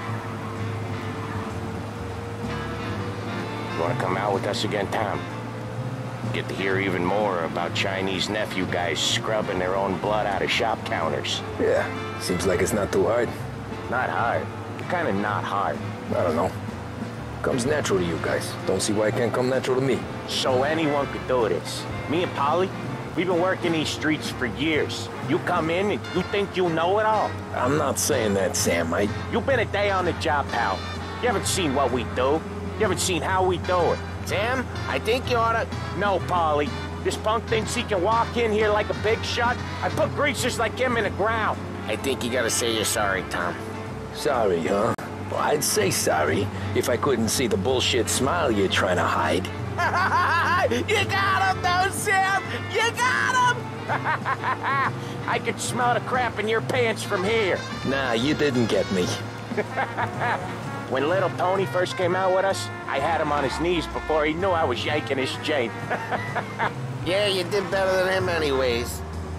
You wanna come out with us again, Tom? Get to hear even more about Chinese nephew guys scrubbing their own blood out of shop counters. Yeah, seems like it's not too hard. Not hard. Kinda not hard. I don't know. Comes natural to you guys. Don't see why it can't come natural to me. So anyone could do this. Me and Paulie, we've been working these streets for years. You come in and you think you know it all. I'm not saying that, Sam. I... You've been a day on the job, pal. You haven't seen what we do. You haven't seen how we do it. Sam, I think you oughta... No, Paulie. This punk thinks he can walk in here like a big shot. I put greasers like him in the ground. I think you gotta say you're sorry, Tom. Sorry, huh? Well, I'd say sorry if I couldn't see the bullshit smile you're trying to hide. You got him, though, Sam! You got him! I could smell the crap in your pants from here. Nah, you didn't get me. When little Tony first came out with us, I had him on his knees before he knew I was yanking his chain. Yeah, you did better than him anyways.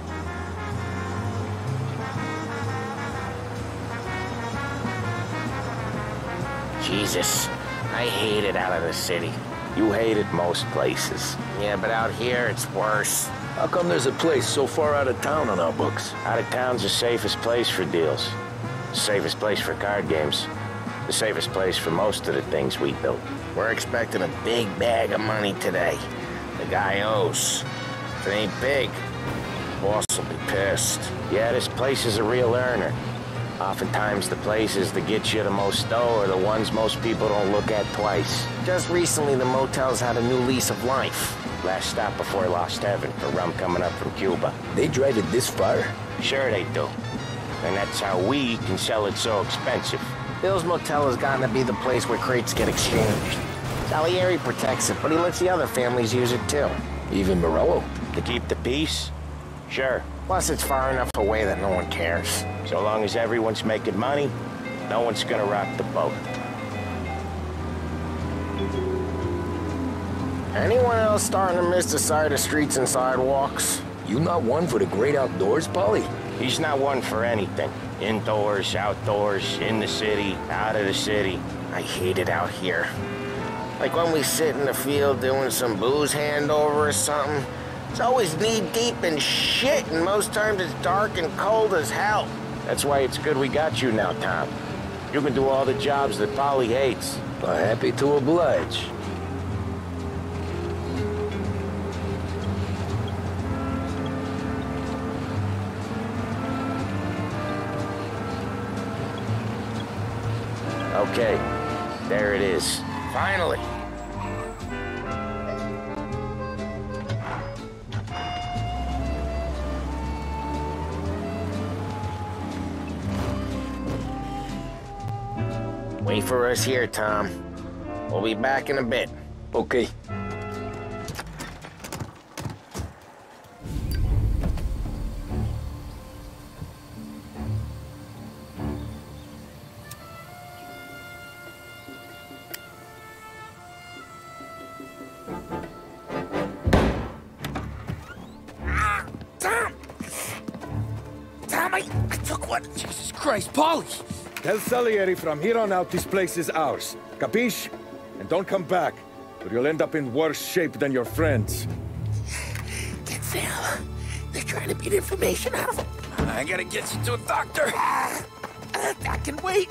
Jesus, I hate it out of the city. You hate it most places. Yeah, but out here, it's worse. How come there's a place so far out of town on our books? Out of town's the safest place for deals. The safest place for card games. The safest place for most of the things we built. We're expecting a big bag of money today. The guy owes. If it ain't big, boss will be pissed. Yeah, this place is a real earner. Oftentimes the places that get you the most dough are the ones most people don't look at twice. Just recently, the motel's had a new lease of life. Last stop before Lost Heaven for rum coming up from Cuba. They drive it this far? Sure they do. And that's how we can sell it so expensive. Bill's Motel has gotten to be the place where crates get exchanged. Salieri protects it, but he lets the other families use it too. Even Morello? To keep the peace? Sure. Plus, it's far enough away that no one cares. So long as everyone's making money, no one's gonna rock the boat. Anyone else starting to miss the sight of streets and sidewalks? You not one for the great outdoors, Paulie? He's not one for anything. Indoors, outdoors, in the city, out of the city. I hate it out here. Like when we sit in the field doing some booze handover or something. It's always knee-deep in shit, and most times it's dark and cold as hell. That's why it's good we got you now, Tom. You can do all the jobs that Paulie hates. Well, happy to oblige. Okay, there it is. Finally. Wait for us here, Tom. We'll be back in a bit. Okay. Ah, Tom! Tom, I, I took one. Jesus Christ, Paulie! Tell Salieri from here on out this place is ours. Capiche? And don't come back, or you'll end up in worse shape than your friends. Get Sal. They're trying to beat information out of him. I gotta get you to a doctor. Uh, I can wait.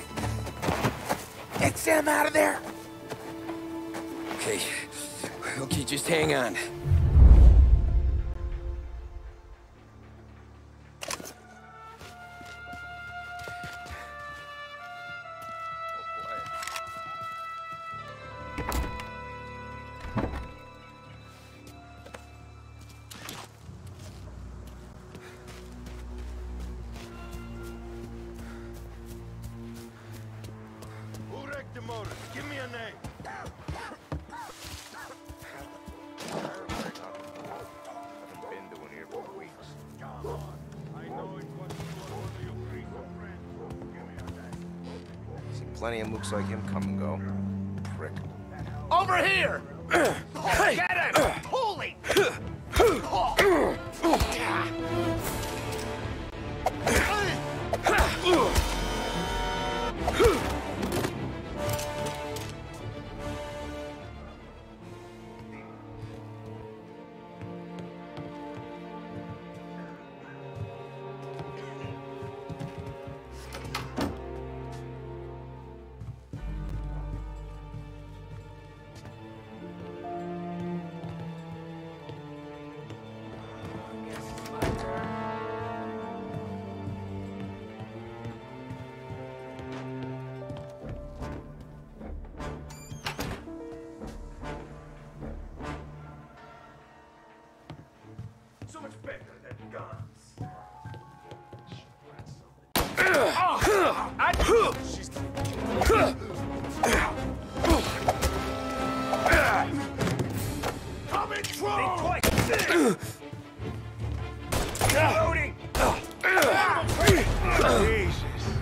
Get Sam out of there. Okay. Okay, just hang on. Give me a name. Haven't been doing here for weeks. Come on. I know it was one of your Greek friends. Give me a name. Seen plenty of mooks like him come and go. Prick. Over here! Get him! Holy! So much better than guns. Oh, I, she's coming through. Loading. Jesus.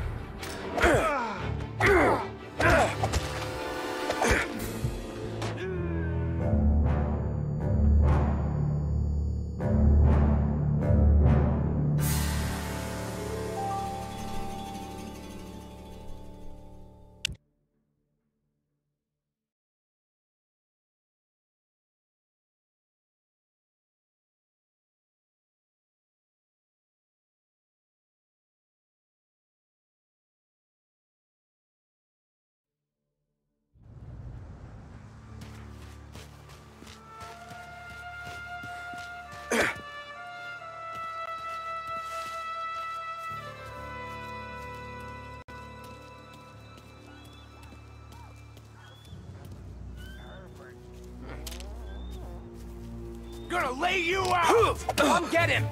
Gonna lay you out! Come get him!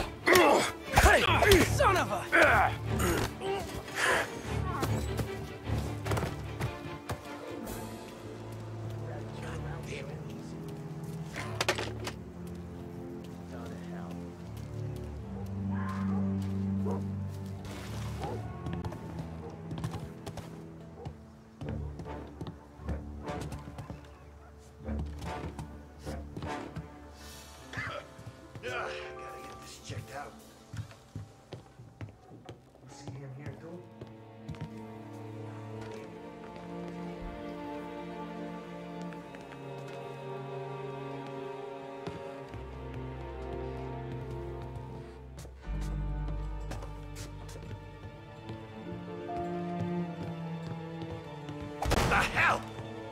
Hey, son of a... the hell?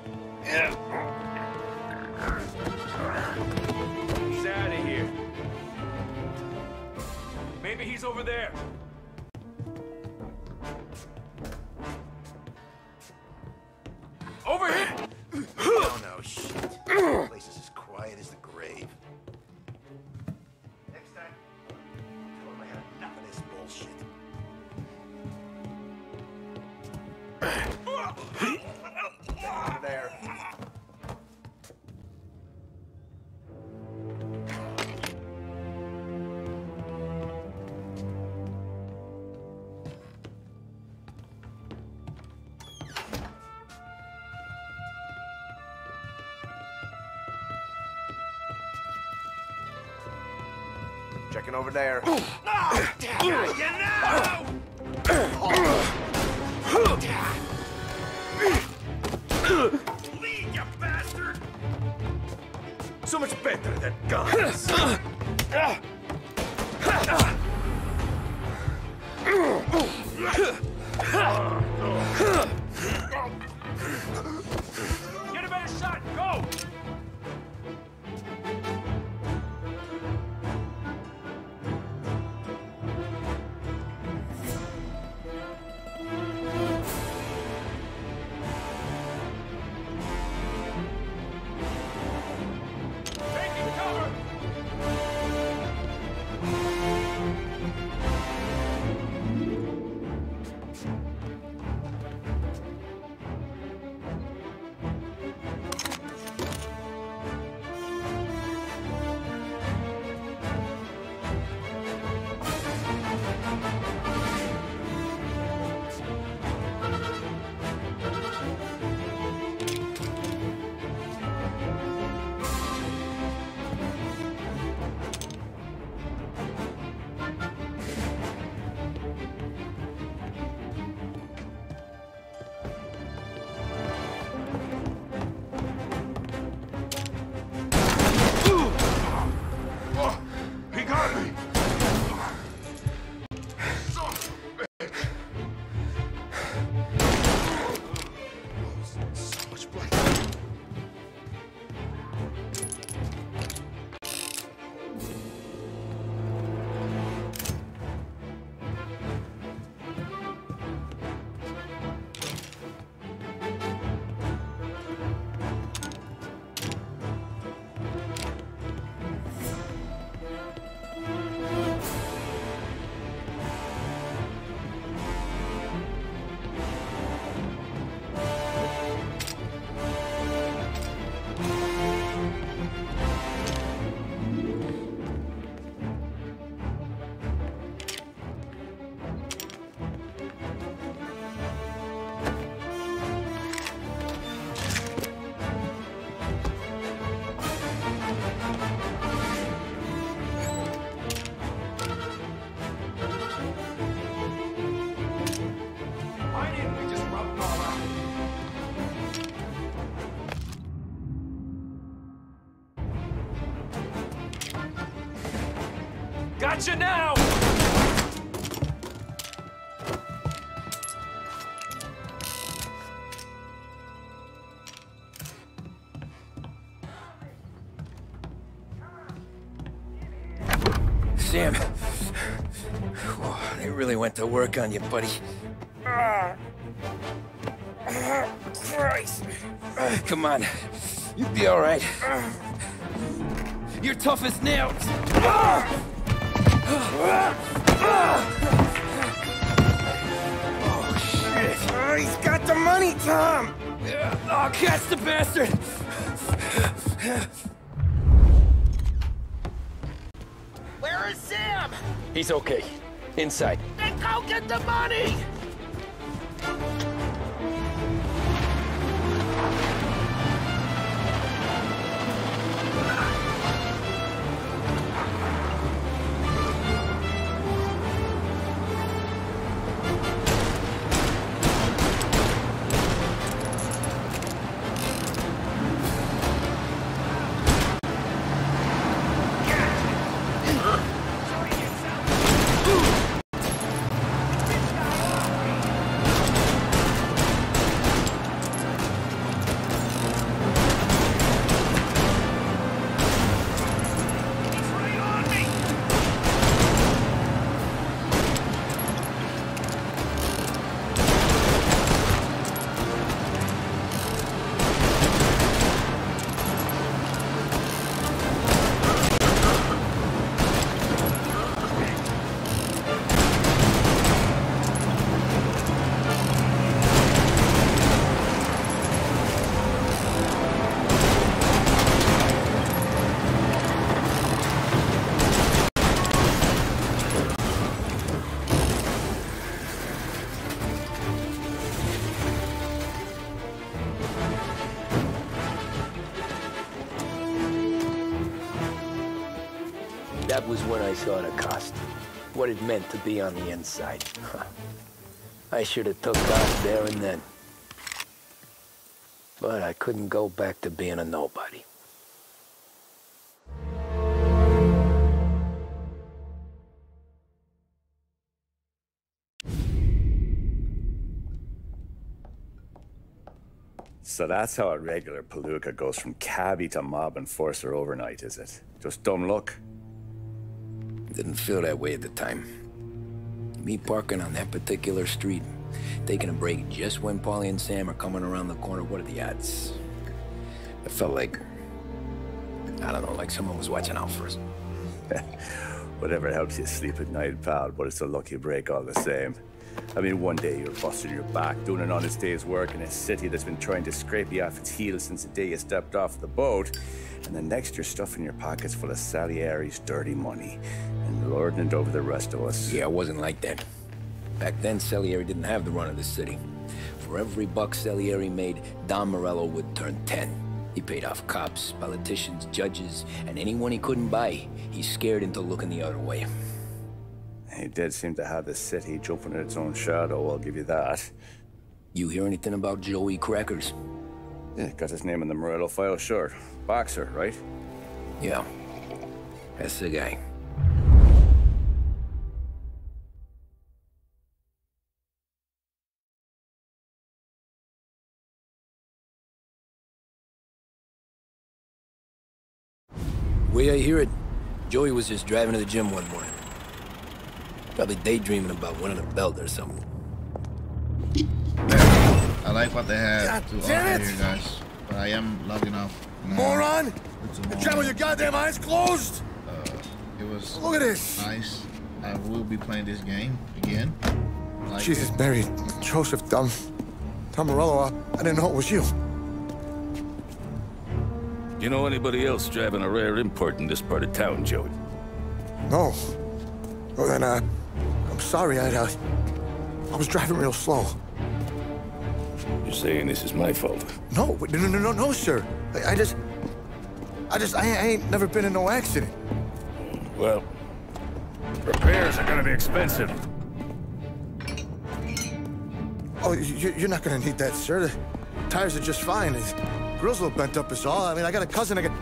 He's out of here. Maybe he's over there. Over here! Oh no, shit. This place is as quiet as the grave. Next time, I'll tell him I had enough of this bullshit. Over there. Checking over there. No! Damn you know! Lead, you bastard! So much better than guns. Get a better shot, go! Taking cover! He got me! Son of a bitch! So much blood. Why didn't we just rub them all out? Gotcha now! Sam. Whoa, they really went to work on you, buddy. Christ. Come on. You'll be all right. You're tough as nails. Oh, shit. Oh, he's got the money, Tom. Oh, catch the bastard. Where is Sam? He's okay. Inside. Then go get the money! That was when I saw the cost. What it meant to be on the inside. I should have took off there and then. But I couldn't go back to being a nobody. So that's how a regular palooka goes from cabbie to mob enforcer overnight, is it? Just dumb luck? Didn't feel that way at the time. Me parking on that particular street, taking a break just when Paulie and Sam are coming around the corner, what are the odds? It felt like, I don't know, like someone was watching out for us. Whatever helps you sleep at night, pal, but it's a lucky break all the same. I mean, one day you're busting your back, doing an honest day's work in a city that's been trying to scrape you off its heels since the day you stepped off the boat, and the next you're stuffing your pockets full of Salieri's dirty money and lording it over the rest of us. Yeah, it wasn't like that. Back then, Salieri didn't have the run of the city. For every buck Salieri made, Don Morello would turn ten. He paid off cops, politicians, judges, and anyone he couldn't buy, he scared into looking the other way. He did seem to have the city jumping in its own shadow, I'll give you that. You hear anything about Joey Crackers? Yeah, got his name in the Morello file, sure. Boxer, right? Yeah, that's the guy. The way I hear it, Joey was just driving to the gym one morning. Probably daydreaming about winning a belt or something. I like what they have God to offer damn it! here, guys. But I am logging off. now. Moron! It's a You moron. trying with your goddamn eyes closed? Uh, it was Look at this. nice. I will be playing this game again. I like Jesus, it. Mary, Joseph, Dom, Tom Morello, I, I didn't know it was you. You know anybody else driving a rare import in this part of town, Joey? No. Well, then, uh, I'm sorry, I, uh, I was driving real slow. You're saying this is my fault? No, no, no, no, no, sir. I, I just, I just, I, I ain't never been in no accident. Well, repairs are gonna be expensive. Oh, you, you're not gonna need that, sir. The tires are just fine. The grill's a little bent up is all. I mean, I got a cousin I can...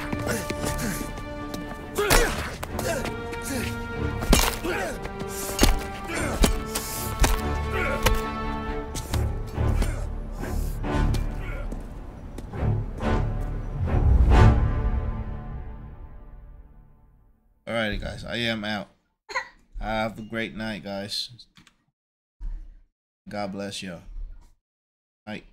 Alrighty, guys. I am out. Have a great night, guys. God bless you. Night.